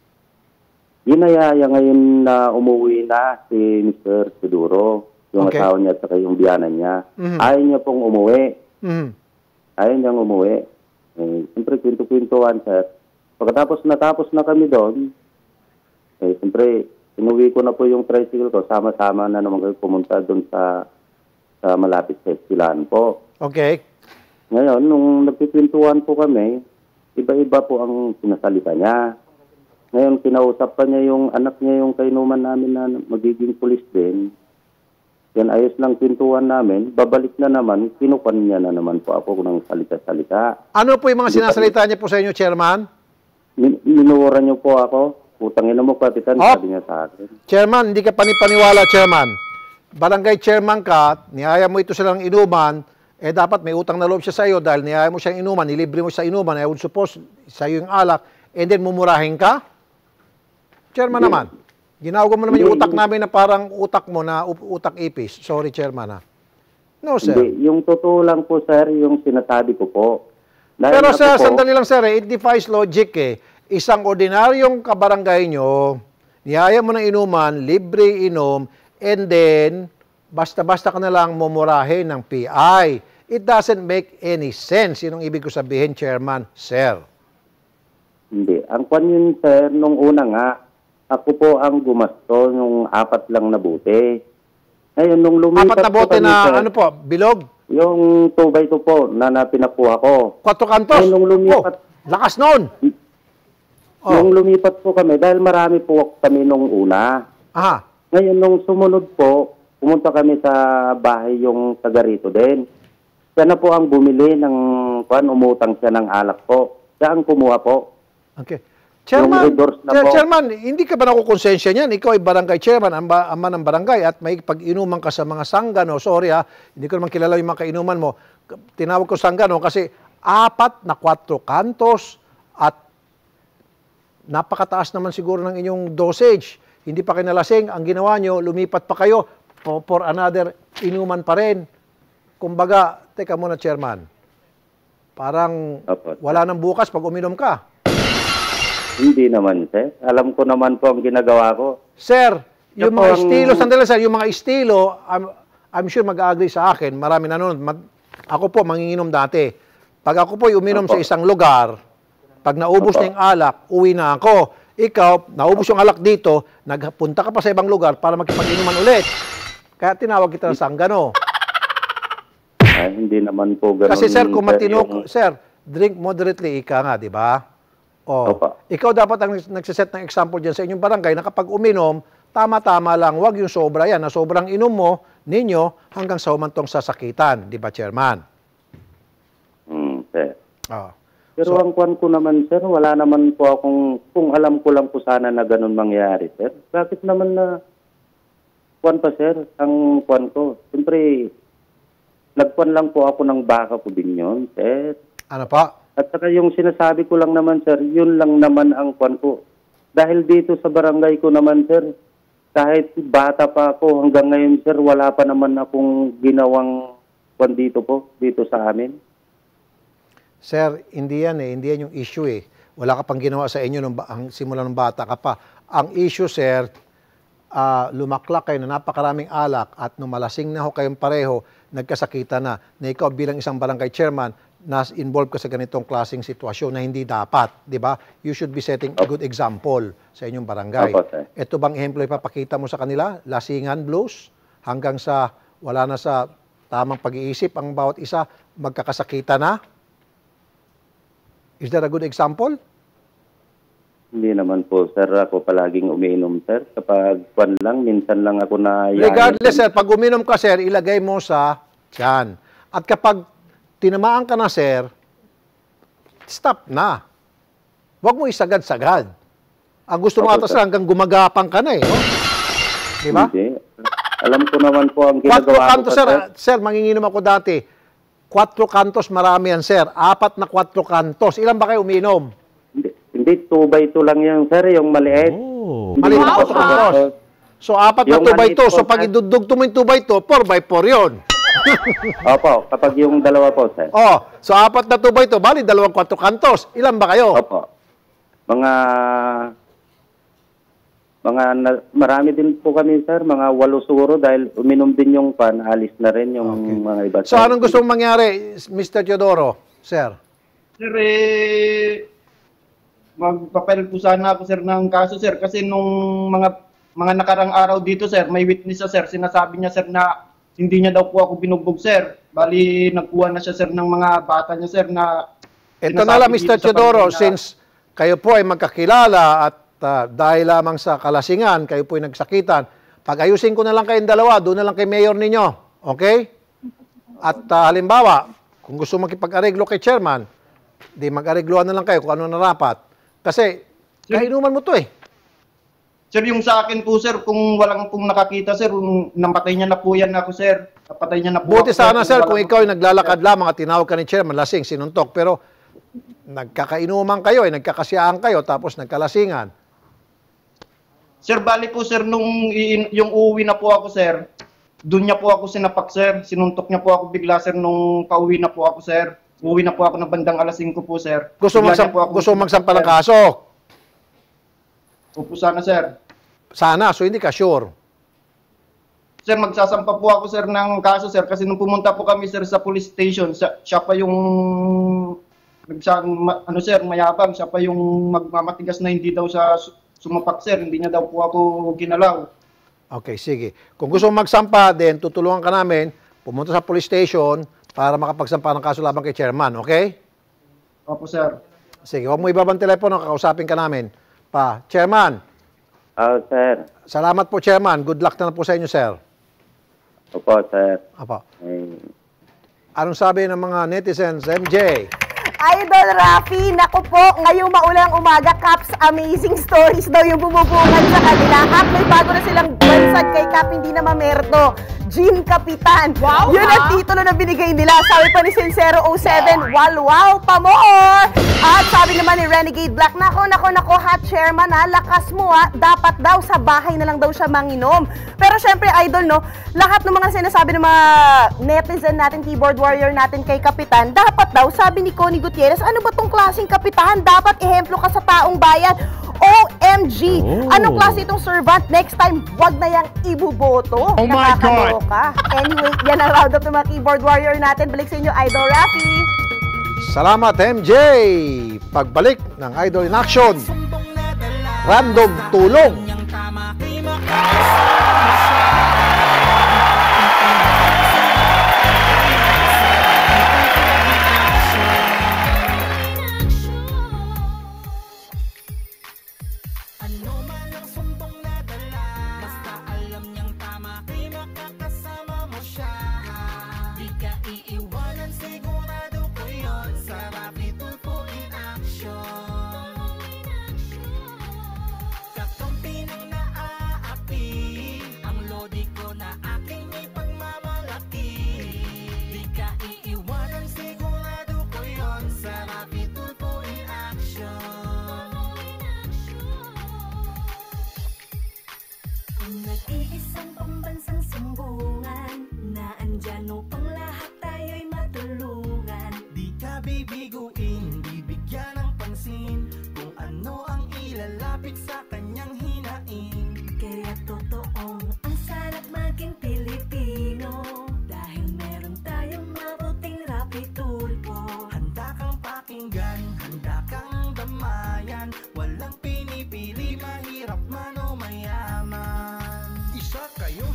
inayaya ngayon na umuwi na si Mister Teodoro, yung Okay. asawa niya at saka yung biyanan niya. Mhm. Ayaw niya pong umuwi. Mhm. Ayaw niyang umuwi. Eh, siyempre, kwento-kwentuhan, sir. Pagkatapos natapos na kami doon, eh, siyempre, inuwi ko na po yung tricycle ko. Sama-sama na naman kayo pumunta doon sa, sa malapit sa Estilan po. Okay. Ngayon, nung nagpipintuan po kami, iba-iba po ang sinasalita niya. Ngayon, kinausap pa niya yung anak niya, yung kainuman namin na magiging pulis din. Yan, ayos lang pintuan namin. Babalik na naman, kinupan niya na naman po ako ng salita-salita. Ano po yung mga sinasalita niya po sa inyo, Chairman? Min- Minuran niyo po ako. Utangin na mo, Kapitan, Oh. sabi niya sa akin. Chairman, hindi ka panipaniwala, Chairman. Barangay Chairman ka, niyaya mo ito silang inuman, eh dapat may utang na loob siya sa iyo dahil niyaya mo siyang inuman, nilibre mo sa inuman, I would suppose sa iyo yung alak, and then mumurahin ka? Chairman Hindi. naman, ginawag mo naman yung Hindi, utak hindi. namin na parang utak mo na up- utak ipis. Sorry, Chairman, ha? No, sir. Hindi, yung totoo lang po, sir, yung sinasabi ko po. Dahil Pero ako sir, po, sandali lang sir, eh, it defies logic eh. Isang ordinaryong kabarangay nyo, niyaya mo ng inuman, libre inom, and then, basta-basta ka na lang mumurahin ng P I. It doesn't make any sense. Yun ang ibig ko sabihin, Chairman, sir. Hindi. Ang kwan yun, sir, nung una nga, ako po ang gumasto nung apat lang na bote. Ngayon, nung lumipat Apat na po bote kami, na, sir, ano po, bilog? yung two by two po na, na pinakuha ko. Quatro cantos? Ngayon, nung lumipat, lakas noon! Oh. Nung lumipat po kami, dahil marami po kami nung una. Aha. Ngayon, nung sumunod po, pumunta kami sa bahay yung taga rito din. Siya na po ang bumili ng, kwan, umutang siya ng alak po. Siya ang kumuha po. Okay. Chairman, Yung redoors na Chair- po. Chairman, hindi ka ba nakukonsensya niyan? Ikaw ay barangay chairman, ang ba- ama ng barangay, at may pag-inuman ka sa mga sanggano. Sorry ha, hindi ko naman kilala yung mga kainuman mo. Tinawag ko sanggano kasi apat na quatro cantos at napakataas naman siguro ng inyong dosage. Hindi pa kayo nalasing. Ang ginawa nyo, lumipat pa kayo for, for another inuman pa rin. Kumbaga, teka muna, Chairman. Parang wala nang bukas pag uminom ka. Hindi naman, sir. Alam ko naman po ang ginagawa ko. Sir, yung Yan po mga ang- estilo, sandali sir, yung mga estilo, I'm, I'm sure mag-agree sa akin, marami nanonood. Mag- ako po, manginginom dati. Pag ako po uminom sa isang lugar, pag naubos na yung alak, uwi na ako. Ikaw, naubos yung alak dito, nagpunta ka pa sa ibang lugar para makipag-inuman ulit. Kaya tinawag kita ng sanggano. Ay, hindi naman po ganun. Kasi sir, kung sir, matino, yung- sir, drink moderately, ika nga, di ba? Oh, ikaw dapat ang nagsiset ng example dyan sa inyong barangay na kapag uminom, tama-tama lang, wag yung sobra yan. Na sobrang inom mo, ninyo, hanggang sa humantong sasakitan. Di ba, Chairman? Hmm, sir. Oh. Pero ang kwan ko naman, sir, wala naman po akong, kung alam ko lang po sana na ganun mangyari, sir. Bakit naman na kwan pa, sir, ang kwan ko? Siyempre, nagkwan lang po ako ng baka ko din yun, sir. Ano pa? At saka yung sinasabi ko lang naman, sir, yun lang naman ang kwan ko. Dahil dito sa barangay ko naman, sir, kahit bata pa ako hanggang ngayon, sir, wala pa naman akong ginawang kwan dito po, dito sa amin. Sir, hindi yan eh. Hindi yan yung issue eh. Wala ka pang ginawa sa inyo nung ba- ang simula ng bata ka pa. Ang issue, sir, uh, lumaklak kayo na napakaraming alak at nung malasing na ho kayong pareho, nagkasakita na, na ikaw bilang isang barangay chairman, na-involve ka sa ganitong klaseng sitwasyon na hindi dapat. Di ba? You should be setting a good example sa inyong barangay. Opo, sir. Ito bang ehemplo ipapakita mo sa kanila? Lasingan blues? Hanggang sa wala na sa tamang pag-iisip ang bawat isa, magkakasakita na? Is that a good example? Hindi naman po, sir. Ako palaging umiinom, sir. Kapag kwan lang, minsan lang ako na... Regardless, sir, pag uminom ka, sir, ilagay mo sa tiyan. At kapag tinamaan ka na, sir, stop na. Huwag mo isagad-sagad. Ang gusto mo Opo, ata, sir. sir, hanggang gumagapang ka na eh. No? Di ba? Hindi. Alam ko naman po ang Quattro ginagawa cantos, ko, sir. Sir, manginginom ako dati. Quattro cantos, marami yan, sir. Apat na quattro cantos. Ilan ba kayo uminom? Hindi, hindi two by two lang yan, sir. Yung maliit. Oh, Hindi maliit na po quattro cantos. So, apat na Yung two by maliit two. po, So, pag sir. idudugtong mo yung two by two, four by four yun. Opo, kapag yung dalawa po, sir. Oh, so apat na two by two, bali dalawang quattro cantos. Ilan ba kayo? Opo. Mga... Mga... Na, marami din po kami, sir. Mga walo siguro dahil uminom din yung pan. Alis na rin yung mga iba. So, anong gusto mong mangyari, Mister Teodoro, sir? Sir, eh, magpapel po sana ako, sir, ng kaso, sir. Kasi nung mga mga nakarang araw dito, sir, may witness siya, sir. Sinasabi niya, sir, na hindi niya daw po ako binugbog, sir. Bali, nagkuha na siya, sir, ng mga bata niya, sir, na... Ito na lang, Mister Teodoro, since kayo po ay magkakilala at uh, dahil lamang sa kalasingan, kayo po ay nagsakitan, pag-ayusin ko na lang kayong dalawa, doon na lang kay mayor ninyo. Okay? At uh, halimbawa, kung gusto makipag-areglo kay chairman, di mag-aregloan na lang kayo kung ano narapat. Kasi, kainuman mo to eh. Sir, yung sa akin po, sir, kung walang pong nakakita, sir, nampatay niya na po yan ako, sir. Napatay niya na po Buti ako, sana, sir, kung walang- ikaw ay naglalakad lamang at tinawag ka ni chairman, lasing, sinuntok. Pero, nagkakainuman kayo, eh, nagkakasiyaan kayo, tapos nagkalasingan. Sir, bali po, sir, nung i- yung uuwi na po ako, sir, doon niya po ako sinapak, sir. Sinuntok niya po ako bigla, sir, nung pauwi na po ako, sir. Uuwi na po ako ng bandang alas singko po, sir. Gusto Bigla magsam niya po ako gusto sinuntok, magsampa ng sir. kaso? Opo, sana, sir. Sana, so hindi ka sure. Sir, magsasampa po ako, sir, ng kaso, sir. Kasi nung pumunta po kami, sir, sa police station, siya, siya pa yung... Nagsa, ma- ano, sir, mayabang. Siya pa yung magmamatigas na hindi daw sa sumapak, sir. Hindi niya daw po ako ginalaw. Okay, sige. Kung gusto mong magsampa, then tutulungan ka namin, pumunta sa police station para makapagsampa ng kaso laban kay chairman, okay? Opo, sir. Sige, huwag mo ibabang telepono, kakausapin ka namin. Pa, chairman. Ah, sir. Salamat po, chairman. Good luck na lang po sa inyo, sir. Opo, sir. Opo. Eh, Anong sabi ng mga netizens, M J? Idol Rafi, naku po, ngayong maulang umaga, Caps, amazing stories daw yung bumubungad sa kanila. Kap, may bago na silang bansag kay Cap, hindi na mamerto. Gym Kapitan. Wow, yun ang titulo na binigay nila. Sabi pa ni Sincero oh seven, wow, wow, pa more! At sabi naman ni Renegade Black, nako, nako, nako, hot chairman ha, lakas mo ha, dapat daw sa bahay na lang daw siya manginom. Pero syempre, Idol, no, lahat ng mga sinasabi ng mga netizen natin, keyboard warrior natin kay Kapitan, dapat daw, sabi ni Connie Gutierrez, ano ba tong klaseng kapitan? Dapat ehemplo ka sa taong bayan. O M G! Oh. Anong klase itong servant? Next time, wag na yang ibuboto. Oh my God! Nakakaloka. Anyway, yan ang round up ng mga keyboard warrior natin. Balik sa inyo, Idol Rafi. Salamat, M J! Pagbalik ng Idol in Action, random tulong. Di ka iiwanan, sigurado ko yun. Sa Rafi Tulfo in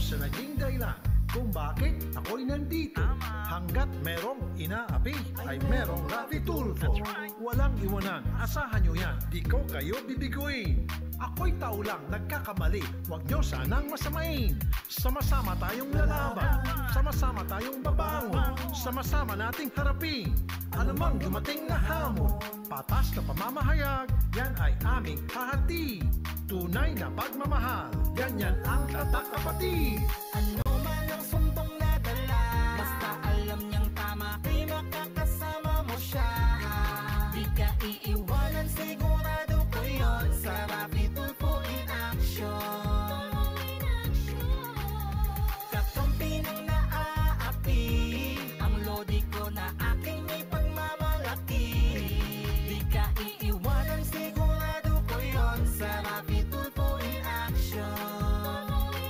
sa naging dahilan kung bakit ako'y nandito. Hanggat merong inaapi ay merong Rafi Tulfo. Walang iwanan, asahan nyo yan, di ko kayo bibiguin. Ako'y tao lang, nagkakamali, huwag nyo sanang masamain. Sama-sama tayong lalaban, sama-sama tayong babangon, sama-sama nating harapin anumang dumating na hamon. Patas na pamamahayag, yan ay aming hahati. Tunay na pagmamahal, ganyan ang tatak kapatid. Ano man ang sumbong na dala, basta alam niyang tama, kay makakasama mo siya. Di ka iiwanan, sigurado ko yun, sa Rafi Tulfo in action. Kakampi ng naaapi, ang lodi ko na aking may pagmamalaki. Di ka iiwanan, sigurado ko yun, sa Rafi Tulfo in action.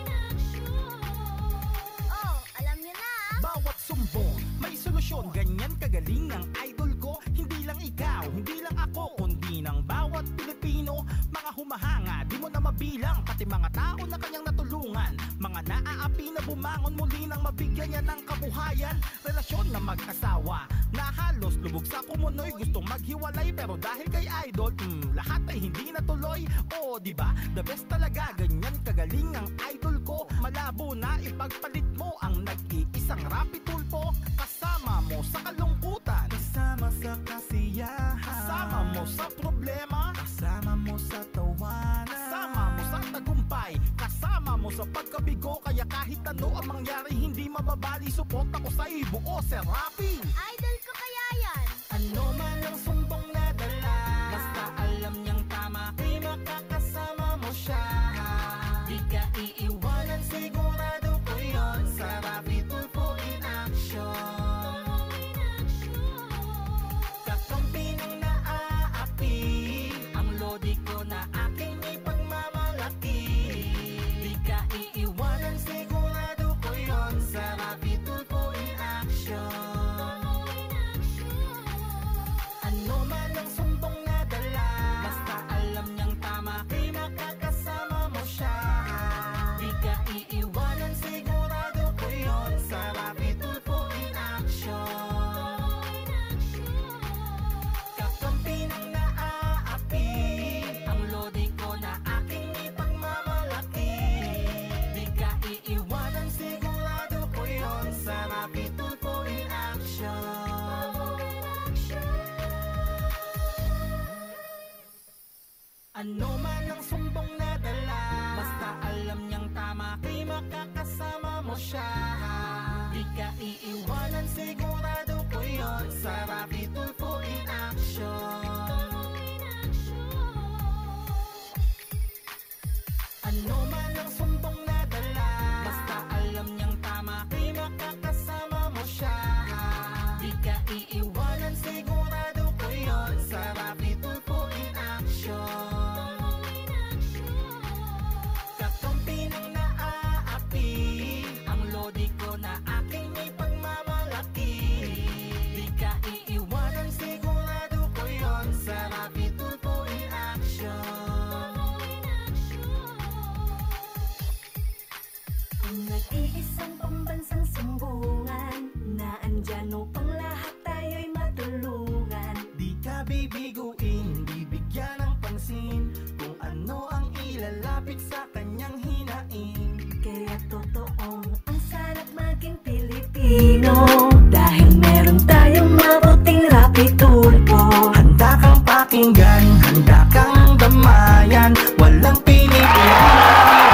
Oh, alam niyo na. Bawat sumbong, may solusyon, ganyan kagaling ang idol ko. Hindi lang ikaw, hindi lang ako, kundi ng bawat Pilipino. Mga humahanga, di mo na mabilang, pati mga tao na kanyang natulungan. Mga naaapi na bumangon muli nang mabigyan niya ng kabuhayan. Relasyon na mag-asawa, na halos lubog sa kumunoy. Gustong maghiwalay pero dahil kay idol, mm, lahat ay hindi natuloy. O diba, the best talaga, ganyan kagaling ang idol ko. Malabo na ipagpalit mo ang nag-iisang Rafi Tulfo. Kasama mo sa kalungkutan, kasama sa kasiyahan, kasama mo sa problema, kasama mo sa tawanan, kasama mo sa tagumpay, kasama mo sa pagkabigo. Kaya kahit ano ang mangyari, hindi mababali. Support ako sa ibuo, Sir Rafi. Idol ko kaya yan. Ano man ang sumbong na dala, basta alam niyang tama, kay makakasama mo siya. Di ka iiwanan, sigurado ko yun, sa Rafi Tulfo in action. Kakampi ng naaapi, ang lodi ko na aking may pagmamalaki. Di ka iiwanan, sigurado ko yun, sa Rafi Tulfo in action. Ano man ang sumbong na dala, basta alam niyang tama, kay makakasama mo siya. Di ka iiwanan, sigurado ko yun, sa Rafi Tulfo in action. Kakampi ng naaapi, ang lodi ko na aking may pagmamalaki. Di ka iiwanan, sigurado ko yun, sa Rafi Tulfo in action. Ano man ang sumbong na dala, basta alam niyang tama, kay makakasama mo siya. Di ka iiwanan, sigurado ko yun, sa Rafi Tulfo in action. Ano man ang sumbong na dala, basta alam niyang tama, kay makakasama mo siya. Di ka iiwanan, sigurado ko yun, sa Rafi Tulfo in action. Kakampi ng naaapi, ang lodi ko na aking may pagmamalaki. Di ka iiwanan, sigurado ko yun, sa Rafi Tulfo in action. Ang nag-iisang pambansang sumbungan, na andyan upang lahat tayo'y matulungan. Di ka bibiguin, bibigyan ng pansin, kung ano ang ilalapit sa kanyang hinain. Kaya totoong ang sarap maging Pilipino, dahil meron tayong mabuting Rafi Tulfo. Handa kang pakinggan, handa kang damayan, walang pinipilan.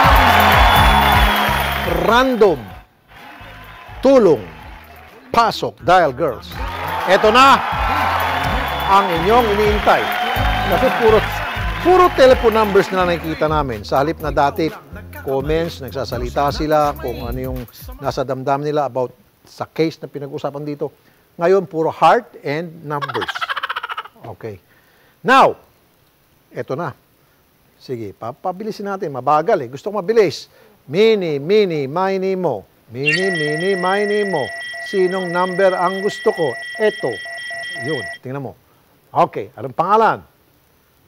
Random tulong pasok dial girls. Eto na ang inyong iniintay. Kasi puro puro telephone numbers na nakikita namin. Sa halip na dati comments, nagsasalita sila kung ano yung nasa damdam nila about sa case na pinag-usapan dito. Ngayon puro heart and numbers. Okay. Now, eto na. Sige, papabilisin natin. Mabagal eh. Gusto ko mabilis. Mini, mini, mini mo. Mini, mini, mini mo. Sinong number ang gusto ko? Eto. Yun, tingnan mo. Okay, anong pangalan?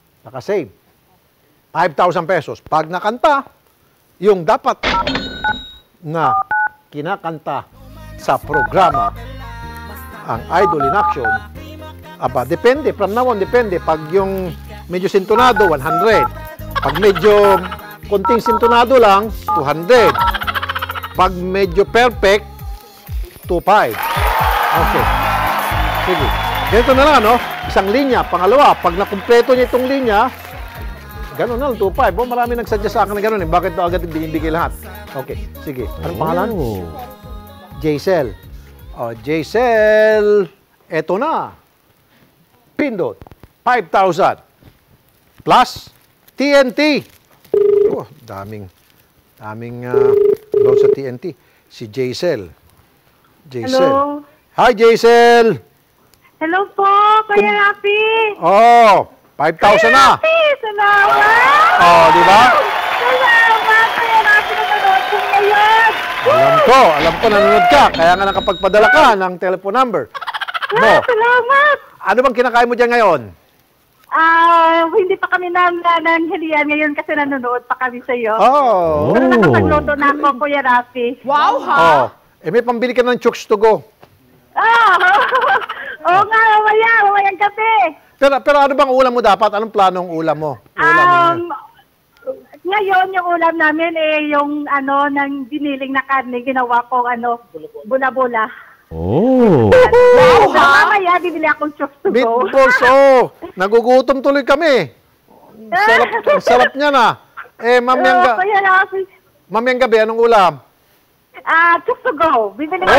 Nakasave. five thousand pesos. Pag nakanta, yung dapat na kinakanta sa programa ang Idol in Action, aba, depende. From now on, depende. Pag yung medyo sintonado, one hundred. Pag medyo konting sintonado lang, two hundred. Pag medyo perfect, two five. Okay. Sige. Ganito na lang, no? Isang linya. Pangalawa, pag nakumpleto niya itong linya, gano'n na lang, two five. Oh, marami nagsadya sa akin na gano'n eh. Bakit daw agad binibigay lahat? Okay, sige. Anong pangalan? Jaisel. Oh, Jaisel. Eto na. Pindot. five thousand. Plus, T N T. Oh, daming, daming uh, load sa T N T. Si Jaisel. Jaisel. Hello. Hi, Jaisel. Hello po, Kuya Rafi. Oh, five thousand na. Rafi, salamat. Oh, di ba? Salamat, Kuya Rafi, nanonood po ngayon. Alam ko, alam ko nanonood ka. Kaya nga nakapagpadala ka ng telephone number. Mo. Salamat. Ano bang kinakain mo dyan ngayon? Ah, hindi pa kami na nananghalian ngayon kasi nanonood pa kami sa iyo. Oh. Pero nakapagluto na ako, Kuya Rafi. Wow, ha? Oh. Eh, may pambili ka ng chooks to go. Ah, oo nga, mamaya, mamayang gabi. Pero, pero ano bang ulam mo dapat? Anong planong ulam mo? Ulam mo Um, ngayon, yung ulam namin eh, yung ano, ng diniling na karne, ginawa ko, ano, bula-bula. Oh. Wow, ha? Mamaya, bibili akong chooks to go. Meatballs, oh. Nagugutom tuloy kami. Sarap, ang sarap niya na. Eh, mamayang, ga Kuya Rafi. mamayang gabi, anong ulam? Ah, chooks to go. Bibili ko.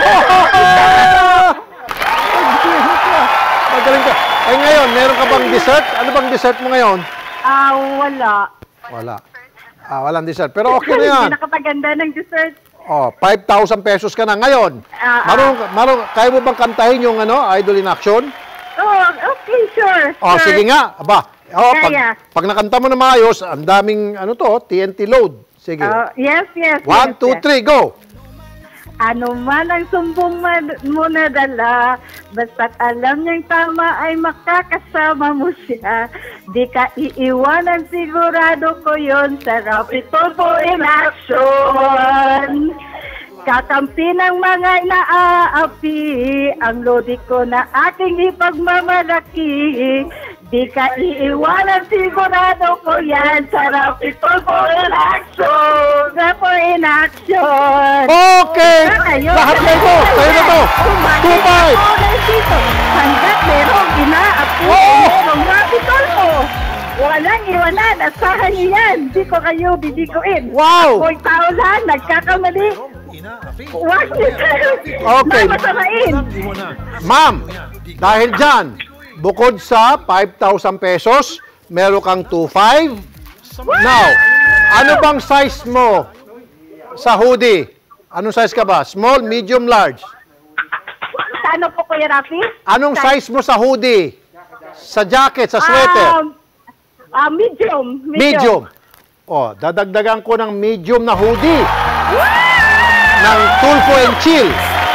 Magaling ka. Eh, ngayon, meron ka bang dessert? Ano bang dessert mo ngayon? Ah, wala. Wala. Ah, walang dessert. Pero okay na yan. Hindi nakapaganda ng dessert. Oh, five thousand pesos ka na ngayon. Ah, Marunong, marunong, kaya mo bang kantahin yung ano, Idol in Action? Oh, okay, sure. Oh, sure. sige nga. Aba, oh, Kaya. pag, pag nakanta mo na maayos, ang daming, ano to, T N T load. Sige. Oh, yes, yes. One, yes, two, yes. three, go! Ano man ang sumbong mo na dala, basta't alam niyang tama ay makakasama mo siya. Di ka iiwanan, sigurado ko yun, sa Rapid Turbo in Action. Kakampi ng mga naaapi, ang lodi ko na aking ipagmamalaki. Di ka iiwanan, sigurado ko yan, sa Rapid Turbo in Action. Turbo in Action. Okay! Lahat na ito! Sa'yo na to! two five! Hanggat merong inaapi, merong Rapid Turbo. Walang iwanan, asahan niyo yan. Di ko kayo bibiguin. Wow! Ako'y tao lang, nagkakamali. Huwag niyo kayo Okay. mamasamain. Ma'am, dahil dyan, bukod sa five thousand pesos, meron kang two five. Now, ano bang size mo sa hoodie? Anong size ka ba? Small, medium, large? Sa ano po, Kuya Rafi? Anong size mo sa hoodie? Sa jacket, sa sweater? Um, ah, medium. Medium. O, dadagdagan ko ng medium na hoodie. Ng Tulfo and Chill.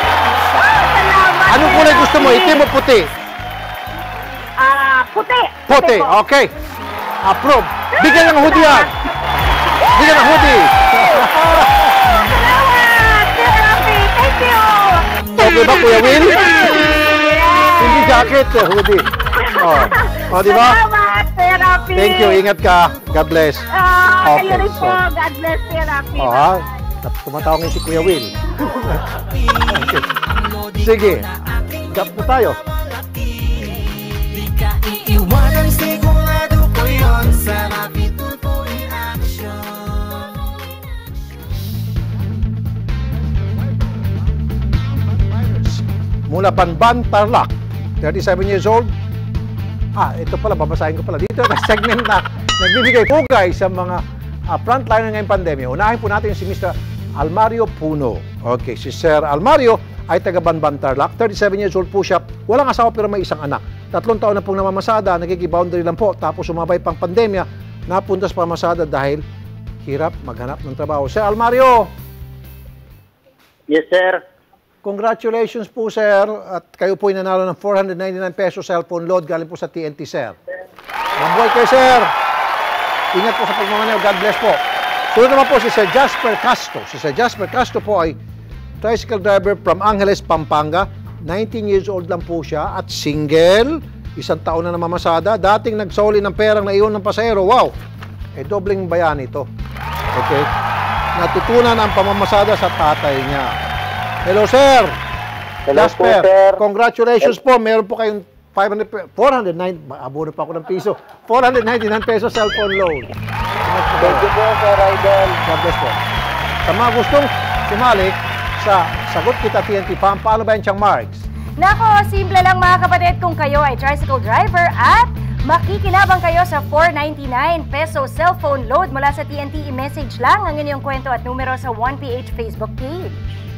Anong kulay gusto mo? Itim o puti? Ah, puti. Puti, po. okay. Approve. Bigyan ng hoodie yan. Bigyan ng hoodie. Salamat, Kuya Rafi. Thank you. Okay ba, Kuya Will? Hindi jacket, eh, hoodie. Oh, oh di ba? Salamat, Kuya Rafi. Thank you. Ingat ka. God bless. Ah, kayo Okay, rin po. so- God bless, Kuya Rafi. Oh, ha? Tumatawag ngayon si Kuya Will. Okay. Sige. Gap po tayo. Iiwanan sigurado ko yun, sa Rapid Turbo in Action. Mula Banban, Tarlac. thirty-seven years old. Ah, ito pala, babasahin ko pala. Dito na segment na nagbibigay pugay sa mga uh, frontliner ngayong pandemya. Unahin po natin si Mister Almario Puno. Okay, si Sir Almario ay taga Banban, Tarlac. thirty-seven years old po siya. Walang asawa pero may isang anak. Tatlong taon na pong namamasada, nagkikiboundary lang po. Tapos sumabay pang pandemya, napunta sa pamamasada dahil hirap maghanap ng trabaho. Sir Almario! Yes, sir. Congratulations po, sir. At kayo po ay nanalo ng four hundred ninety-nine pesos cellphone load galing po sa T N T, sir. Mabuhay kayo, sir. Ingat po sa pagmamaneho. God bless po. Tuloy naman po si Sir Jasper Castro. Si Sir Jasper Castro po ay tricycle driver from Angeles, Pampanga. nineteen years old lang po siya at single. Isang taon na namamasada. Dating nagsoli ng perang naiwan ng pasahero. Wow! Eh, dobleng bayan ito. Okay? Natutunan ang pamamasada sa tatay niya. Hello, sir! Hello Jasper, po, sir. congratulations po. Meron po kayong five hundred, four hundred nine, abono pa ako ng piso. four hundred ninety-nine pesos cellphone loan. Thank you po, Sir Idol. God bless po. Sa mga gustong sumali sa Sagot Kita T N T Farm, paano ba yung Chang Marks? Nako, simple lang mga kapatid kung kayo ay tricycle driver at makikinabang kayo sa four ninety-nine peso cellphone load mula sa T N T. I-message lang ang inyong kwento at numero sa one P H Facebook page.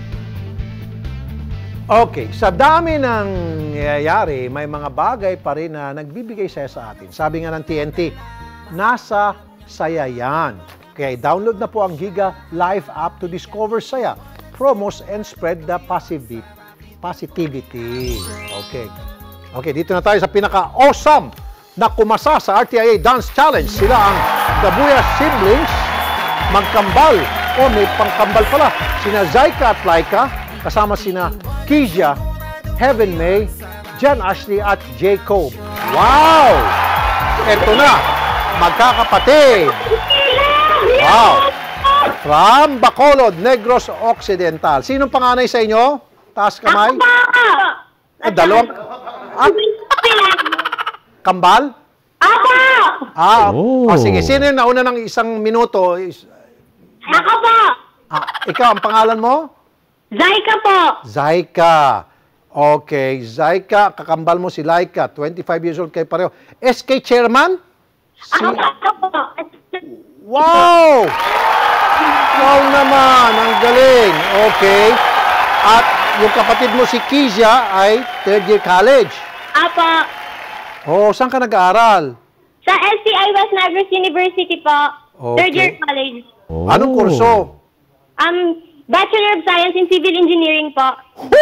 Okay, sa dami ng nangyayari, may mga bagay pa rin na nagbibigay saya sa atin. Sabi nga ng T N T, nasa saya yan. Kaya download na po ang Giga Live app to discover saya, promos, and spread the positivity. Positivity. Okay. Okay, dito na tayo sa pinaka-awesome na kumasa sa R T I A Dance Challenge. Sila ang Gabuya Siblings, magkambal. O, may pangkambal pala. Sina Zaika at Laika, kasama sina Kizia, Heaven May, Jan Ashley at Jacob. Wow! Ito na, magkakapatid. Wow! From Bacolod, Negros Occidental. Sinong panganay sa inyo? Taas kamay? Ah, dalawang... Ah, kambal? Ako! Ah, oh. Oh, sige. Sino yung nauna ng isang minuto? Ako po! Ah, ikaw, ang pangalan mo? Zaika po! Zaika. Okay, Zaika, kakambal mo si Laika. twenty-five years old kayo pareho. S K Chairman? Si... Ako po! Wow! Wow naman, ang galing. Okay. At yung kapatid mo si Kizia ay third year college. Apo. Oh, saan ka nag-aaral? Sa L C I West Negros University po. Okay. Third year college. Oh. Anong kurso? Um, Bachelor of Science in Civil Engineering po.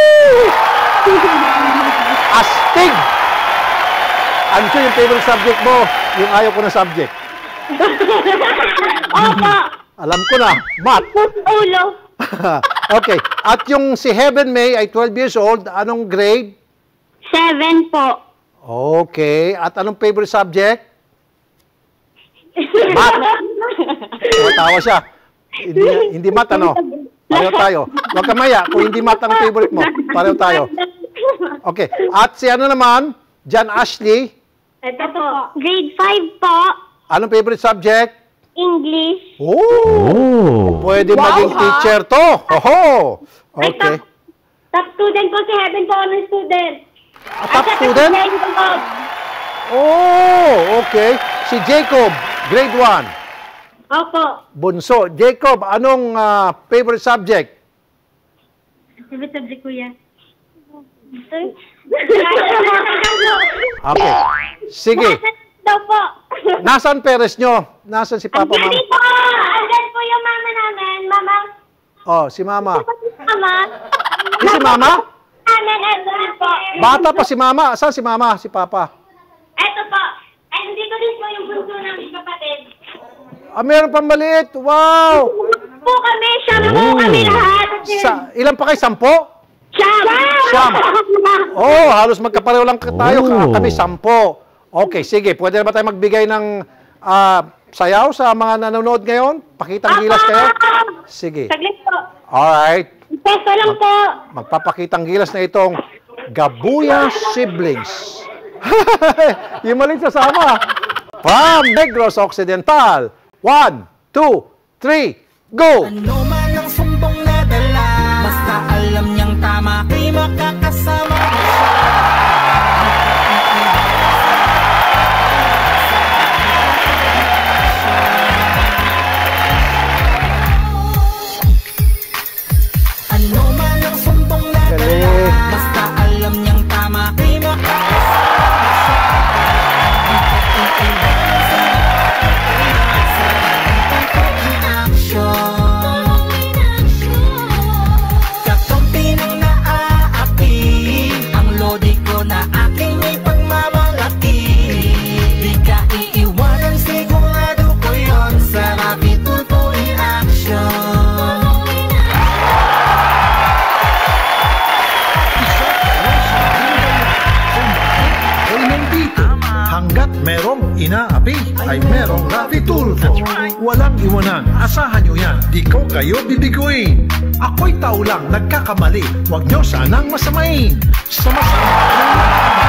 Astig! Ano siya yung favorite subject mo? Yung ayaw ko na subject. Opo. Alam ko na. Math. Ulo. Okay. At yung si Heaven May ay twelve years old. Anong grade? Seven po. Okay. At anong favorite subject? Math. Matawa siya. Hindi, hindi math, ano? Pareho tayo. Huwag ka maya. Kung hindi math ang favorite mo, pareho tayo. Okay. At si ano naman? Jan Ashley. Ito po. Grade five po. Anong favorite subject? English. Oh! Pwede Wow, maging ha? teacher to. Oho! Okay. Top student po si Heaven po. Honor student. A top student? Oh! Okay. Si Jacob, grade one. Opo. Bunso. Jacob, anong ah, favorite subject? Favorite subject ko yan. Okay. Sige. Daw po. Nasaan parents nyo? Nasaan si Papa, Mama? Andyan po! Andyan po yung mama namin. Mama. Oh, si Mama. Mama. Di si Mama? Namin, eto po. Bata pa si Mama. Saan si Mama? Si Papa? Eto po. Ay, hindi ko din po yung bunso ng kapatid. Ah, meron pang maliit. Wow! Po kami. Siyam po kami lahat. Sa, ilan pa kayo? Sampo? Siyam. Siyam. Oh, halos magkapareho lang tayo. Oh. Kami sampo. Okay, sige. Pwede na ba tayo magbigay ng uh, sayaw sa mga nanonood ngayon? Pakitang gilas kayo? Sige. Saglit po. Alright. Peso lang po. Magpapakitang gilas na itong Gabuya Siblings. Yung maling sasama. From Negros Occidental. One, two, three, go! Ano man ang sumbong na dala, basta alam niyang tama kay makakasama mo siya. Ano man ang sumbong na dala, basta alam niyang tama kay makakasama mo siya. Action. inaapi ay merong Rafi Tulfo. Walang iwanan, asahan nyo yan, di ko kayo bibiguin. Ako'y tao lang, nagkakamali, huwag nyo sanang masamain. Sama-sama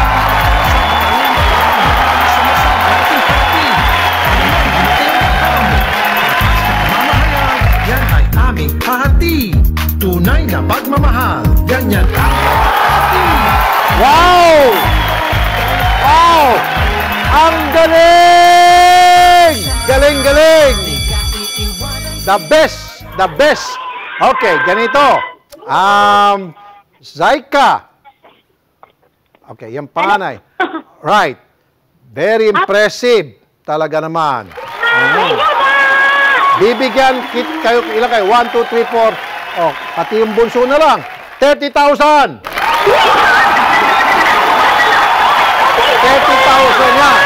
yan ay aming hahati. Tunay na pagmamahal, ganyan ang hahati. Wow! Wow! Ang galing! Galing, galing! The best! The best! Okay, ganito. Um, Zaika. Okay, yung panganay. Right. Very impressive. Talaga naman. Mm. Bibigyan kit kayo, ilan kayo? one, two, three, four. Oh, pati yung bunso na lang. thirty thousand! thirty thousand yan.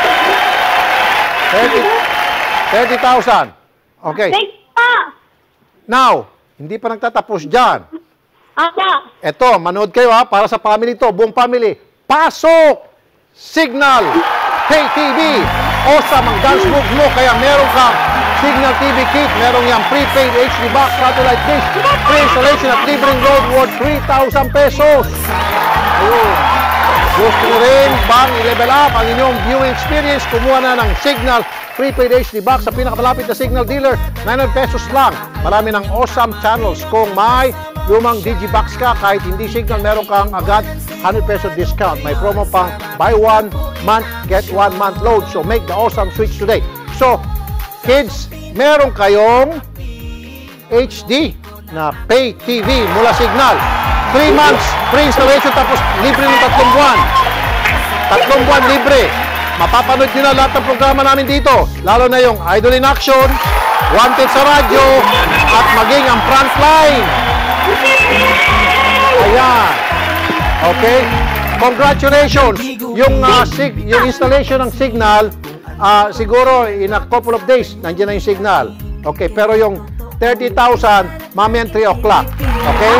thirty thousand. Okay. Now, hindi pa nagtatapos dyan. Eto, manood kayo ha, para sa family to, buong family. Pasok! Signal! Pay T V! Awesome ang dance move mo, kaya meron kang Signal T V kit, meron yung prepaid H D box, satellite dish, free installation at libreng load worth three thousand pesos. Ayun. Gusto nyo rin bang i-level up ang inyong viewing experience? Kumuha na ng Signal prepaid H D box sa pinakamalapit na Signal dealer, nine hundred pesos lang. Marami ng awesome channels. Kung may lumang Digibox ka, kahit hindi Signal, meron kang agad one hundred pesos discount. May promo pang buy one month, get one month load. So make the awesome switch today. So, kids, meron kayong H D na Pay T V mula Signal. three months free installation, tapos libre ng tatlong buwan. Tatlong buwan libre. Mapapanood nyo na lahat ng programa namin dito. Lalo na yung Idol in Action, Wanted sa radyo, at maging ang Frontline. Ayan. Okay? Congratulations. Yung, uh, sig yung installation ng Signal, uh, siguro in a couple of days, nandiyan na yung Signal. Okay? Pero yung thirty thousand, mamaya three o'clock. Okay?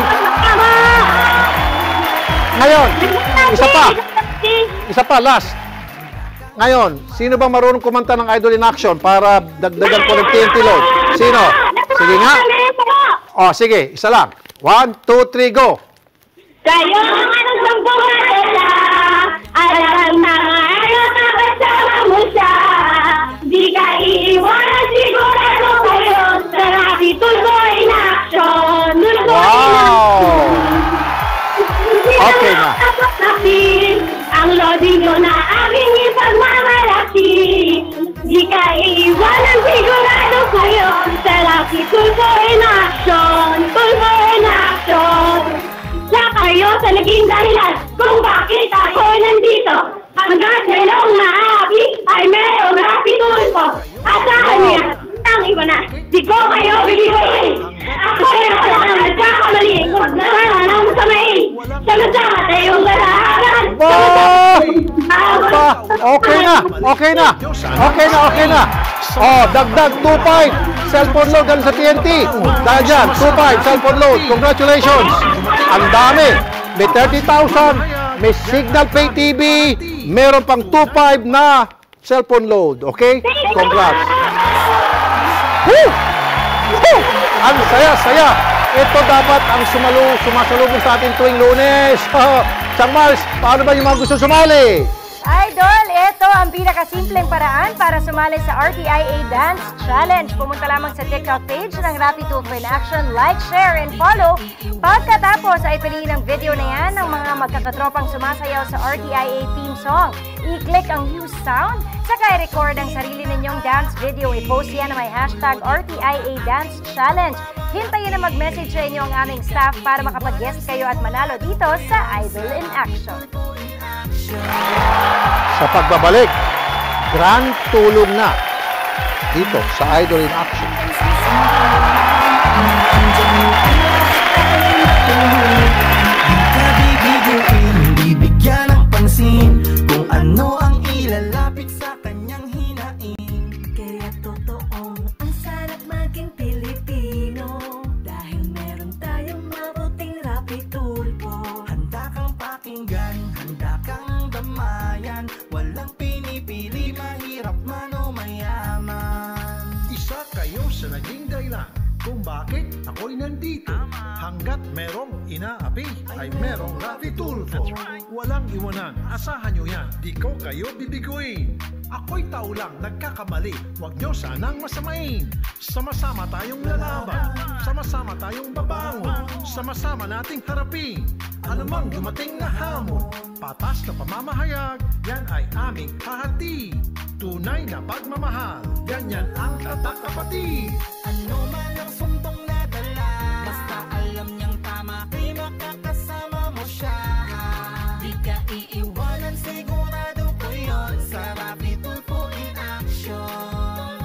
Ngayon, isa pa. Isa pa, last. Ngayon, sino bang marunong kumanta ng Idol in Action para dagdagan ko ng T N T load? Sino? Sige nga. O, sige, isa lang. One, two, three, go. Kayo ang anong sambuhan nila, alam na ngayon na kasama mo siya. Di ka iiwanan, sigurado kayo, sa Rafi Tulfo in Action. Wow! Okay na. Ang loading nyo na aming ipagmamalaki. Di ka iiwanan, sigurado kayo, sa Rafi Tulfo in Action. Tulfo in Action. Sa kayo sa naging dahilan kung bakit ako nandito. Hanggang mayroong maapi ay mayroong Rafi Tulfo. Asahan niya, ang iba na, di ko kayo bibigay. Ako ay wala na nagkakamali. Huwag na lang ang samain. Sama-sama tayong galahagan. Okay na, okay na. Okay na, okay na. Oh, dagdag two five. Cellphone load galing sa T N T. Dahil dyan, two five cellphone load. Congratulations. Ang dami. May thirty thousand. May Signal Pay T V. Meron pang two five na cellphone load. Okay? Congrats. Woo! Woo! Ang saya-saya. Ito dapat ang sumalu sumasalubong sa atin tuwing Lunes. Chang Mars, paano ba yung mga gusto sumali? Idol, ito ang pinakasimpleng paraan para sumali sa R T I A Dance Challenge. Pumunta lamang sa TikTok page ng Rafi Tulfo in Action, like, share, and follow. Pagkatapos ay piliin ang video na yan ng mga magkakatropang sumasayaw sa R T I A theme song. I-click ang use sound, saka i-record ang sarili ninyong dance video. I-post yan na may hashtag R T I A Dance Challenge. Hintayin na mag-message sa inyo ang aming staff para makapag-guest kayo at manalo dito sa Idol in Action. Sa pagbabalik, grand tulong na dito sa Idol in Action. Hindi bigyan ng pansin kung ano ang ilalapit sa kanyang hinain. Kaya totoong ang sarap maging Pilipino, dahil meron tayong mabuting Rafi Tulfo. Handa kang pakinggan, handa kang damayan, walang pinipili, mahirap nandito. Hanggat merong inaapi, ay merong Rafi Tulfo. Walang iwanan, asahan nyo yan, di ko kayo bibiguin. Ako'y tao lang, nagkakamali, huwag nyo sanang masamain. Sama-sama tayong lalaban, sama-sama tayong babangon, sama-sama nating harapin anumang dumating na hamon. Patas na pamamahayag, yan ay aming hahati. Tunay na pagmamahal, ganyan ang tatak kapatid. Ano man ang sumbong na dala, basta alam niyang tama, kay makakasama mo siya. Di ka iiwanan, sigurado ko yun, sa Rafi Tulfo in action.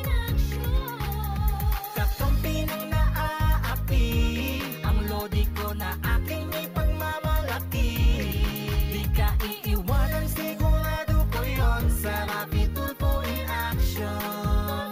Kakampi ng naaapi, ang lodi ko na aking may pagmamalaki. Di ka iiwanan, sigurado ko yun, sa Rafi Tulfo in action.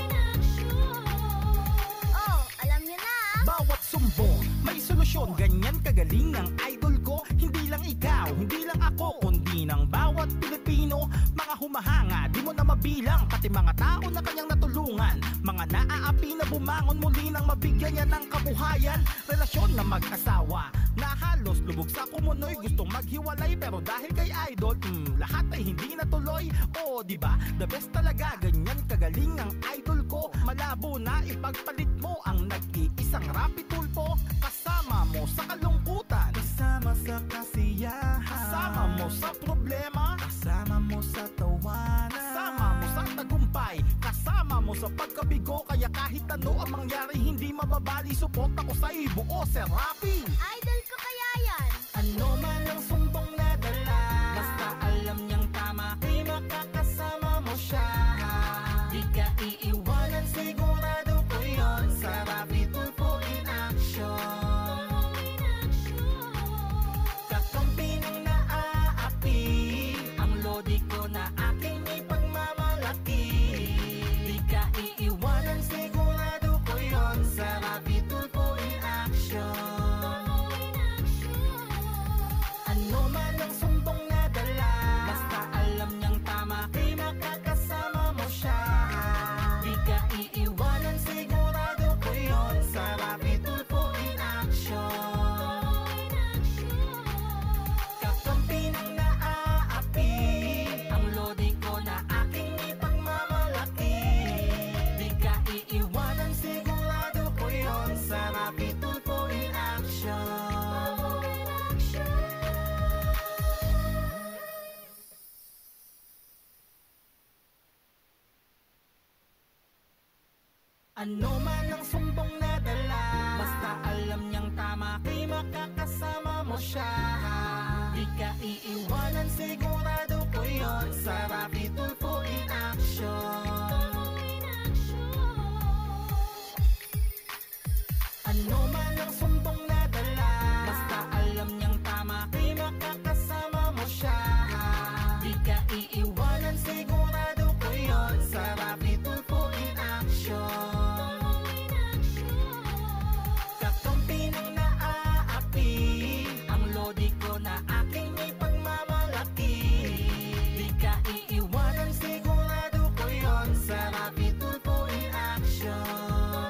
Oh, alam niyo na. Bawat sumbong may solusyon, ganyan kagaling ang idol ko. Hindi lang ikaw, hindi lang ako, kundi ng bawat Pilipino. Mga humahanga, di mo na mabilang, pati mga tao na kanyang natulungan. Mga naaapi na bumangon muli nang mabigyan niya ng kabuhayan. Relasyon na mag-asawa na halos lubog sa kumunoy, gustong maghiwalay pero dahil kay idol, mm, lahat ay hindi natuloy. O di ba, the best talaga, ganyan kagaling ang idol ko. Malabo na ipagpalit mo ang nag-iisang Rafi Tulfo. Kasama mo sa kalungkutan, kasama sa kasiyahan, kasama mo sa problema, kasama mo sa tawanan, kasama mo sa tagumpay, kasama mo sa pagkabigo. Kaya kahit ano ang mangyari, hindi mababali, support ako sa ibuo, Sir Rafi. Idol ko kaya yan. Ano man ang sumbong na dala, basta alam niyang tama, kay makakasama mo siya. Di ka iiwanan, sigurado ko yun, sa Rafi Tulfo in action. Kakampi ng naaapi, ang lodi ko na aking may pagmamalaki. Di ka iiwanan, sigurado ko yun, sa Rafi Tulfo in action. Ano man ang sumbong na dala, basta alam niyang tama, kay makakasama mo siya. Di ka iiwanan, sigurado ko yun, sa Rafi Tulfo in action. Kakampi ng naaapi, ang lodi ko na aking may pagmamalaki. Di ka iiwanan, sigurado ko yun, sa Rafi Tulfo in action. Ano man ang sumbong na dala, basta alam niyang tama, kay makakasama mo siya. Di ka iiwanan, sigurado ko yun, sa Rafi Tulfo in action. Ano man ang sumbong na dala, basta alam niyang tama, kay makakasama mo siya. Di ka iiwanan, sigurado ko yun, sa Rafi Tulfo in action. Kakampi ng naaapi, ang lodi ko na aking may pagmamalaki. Di ka iiwanan, sigurado ko yun, sa Rafi Tulfo in action.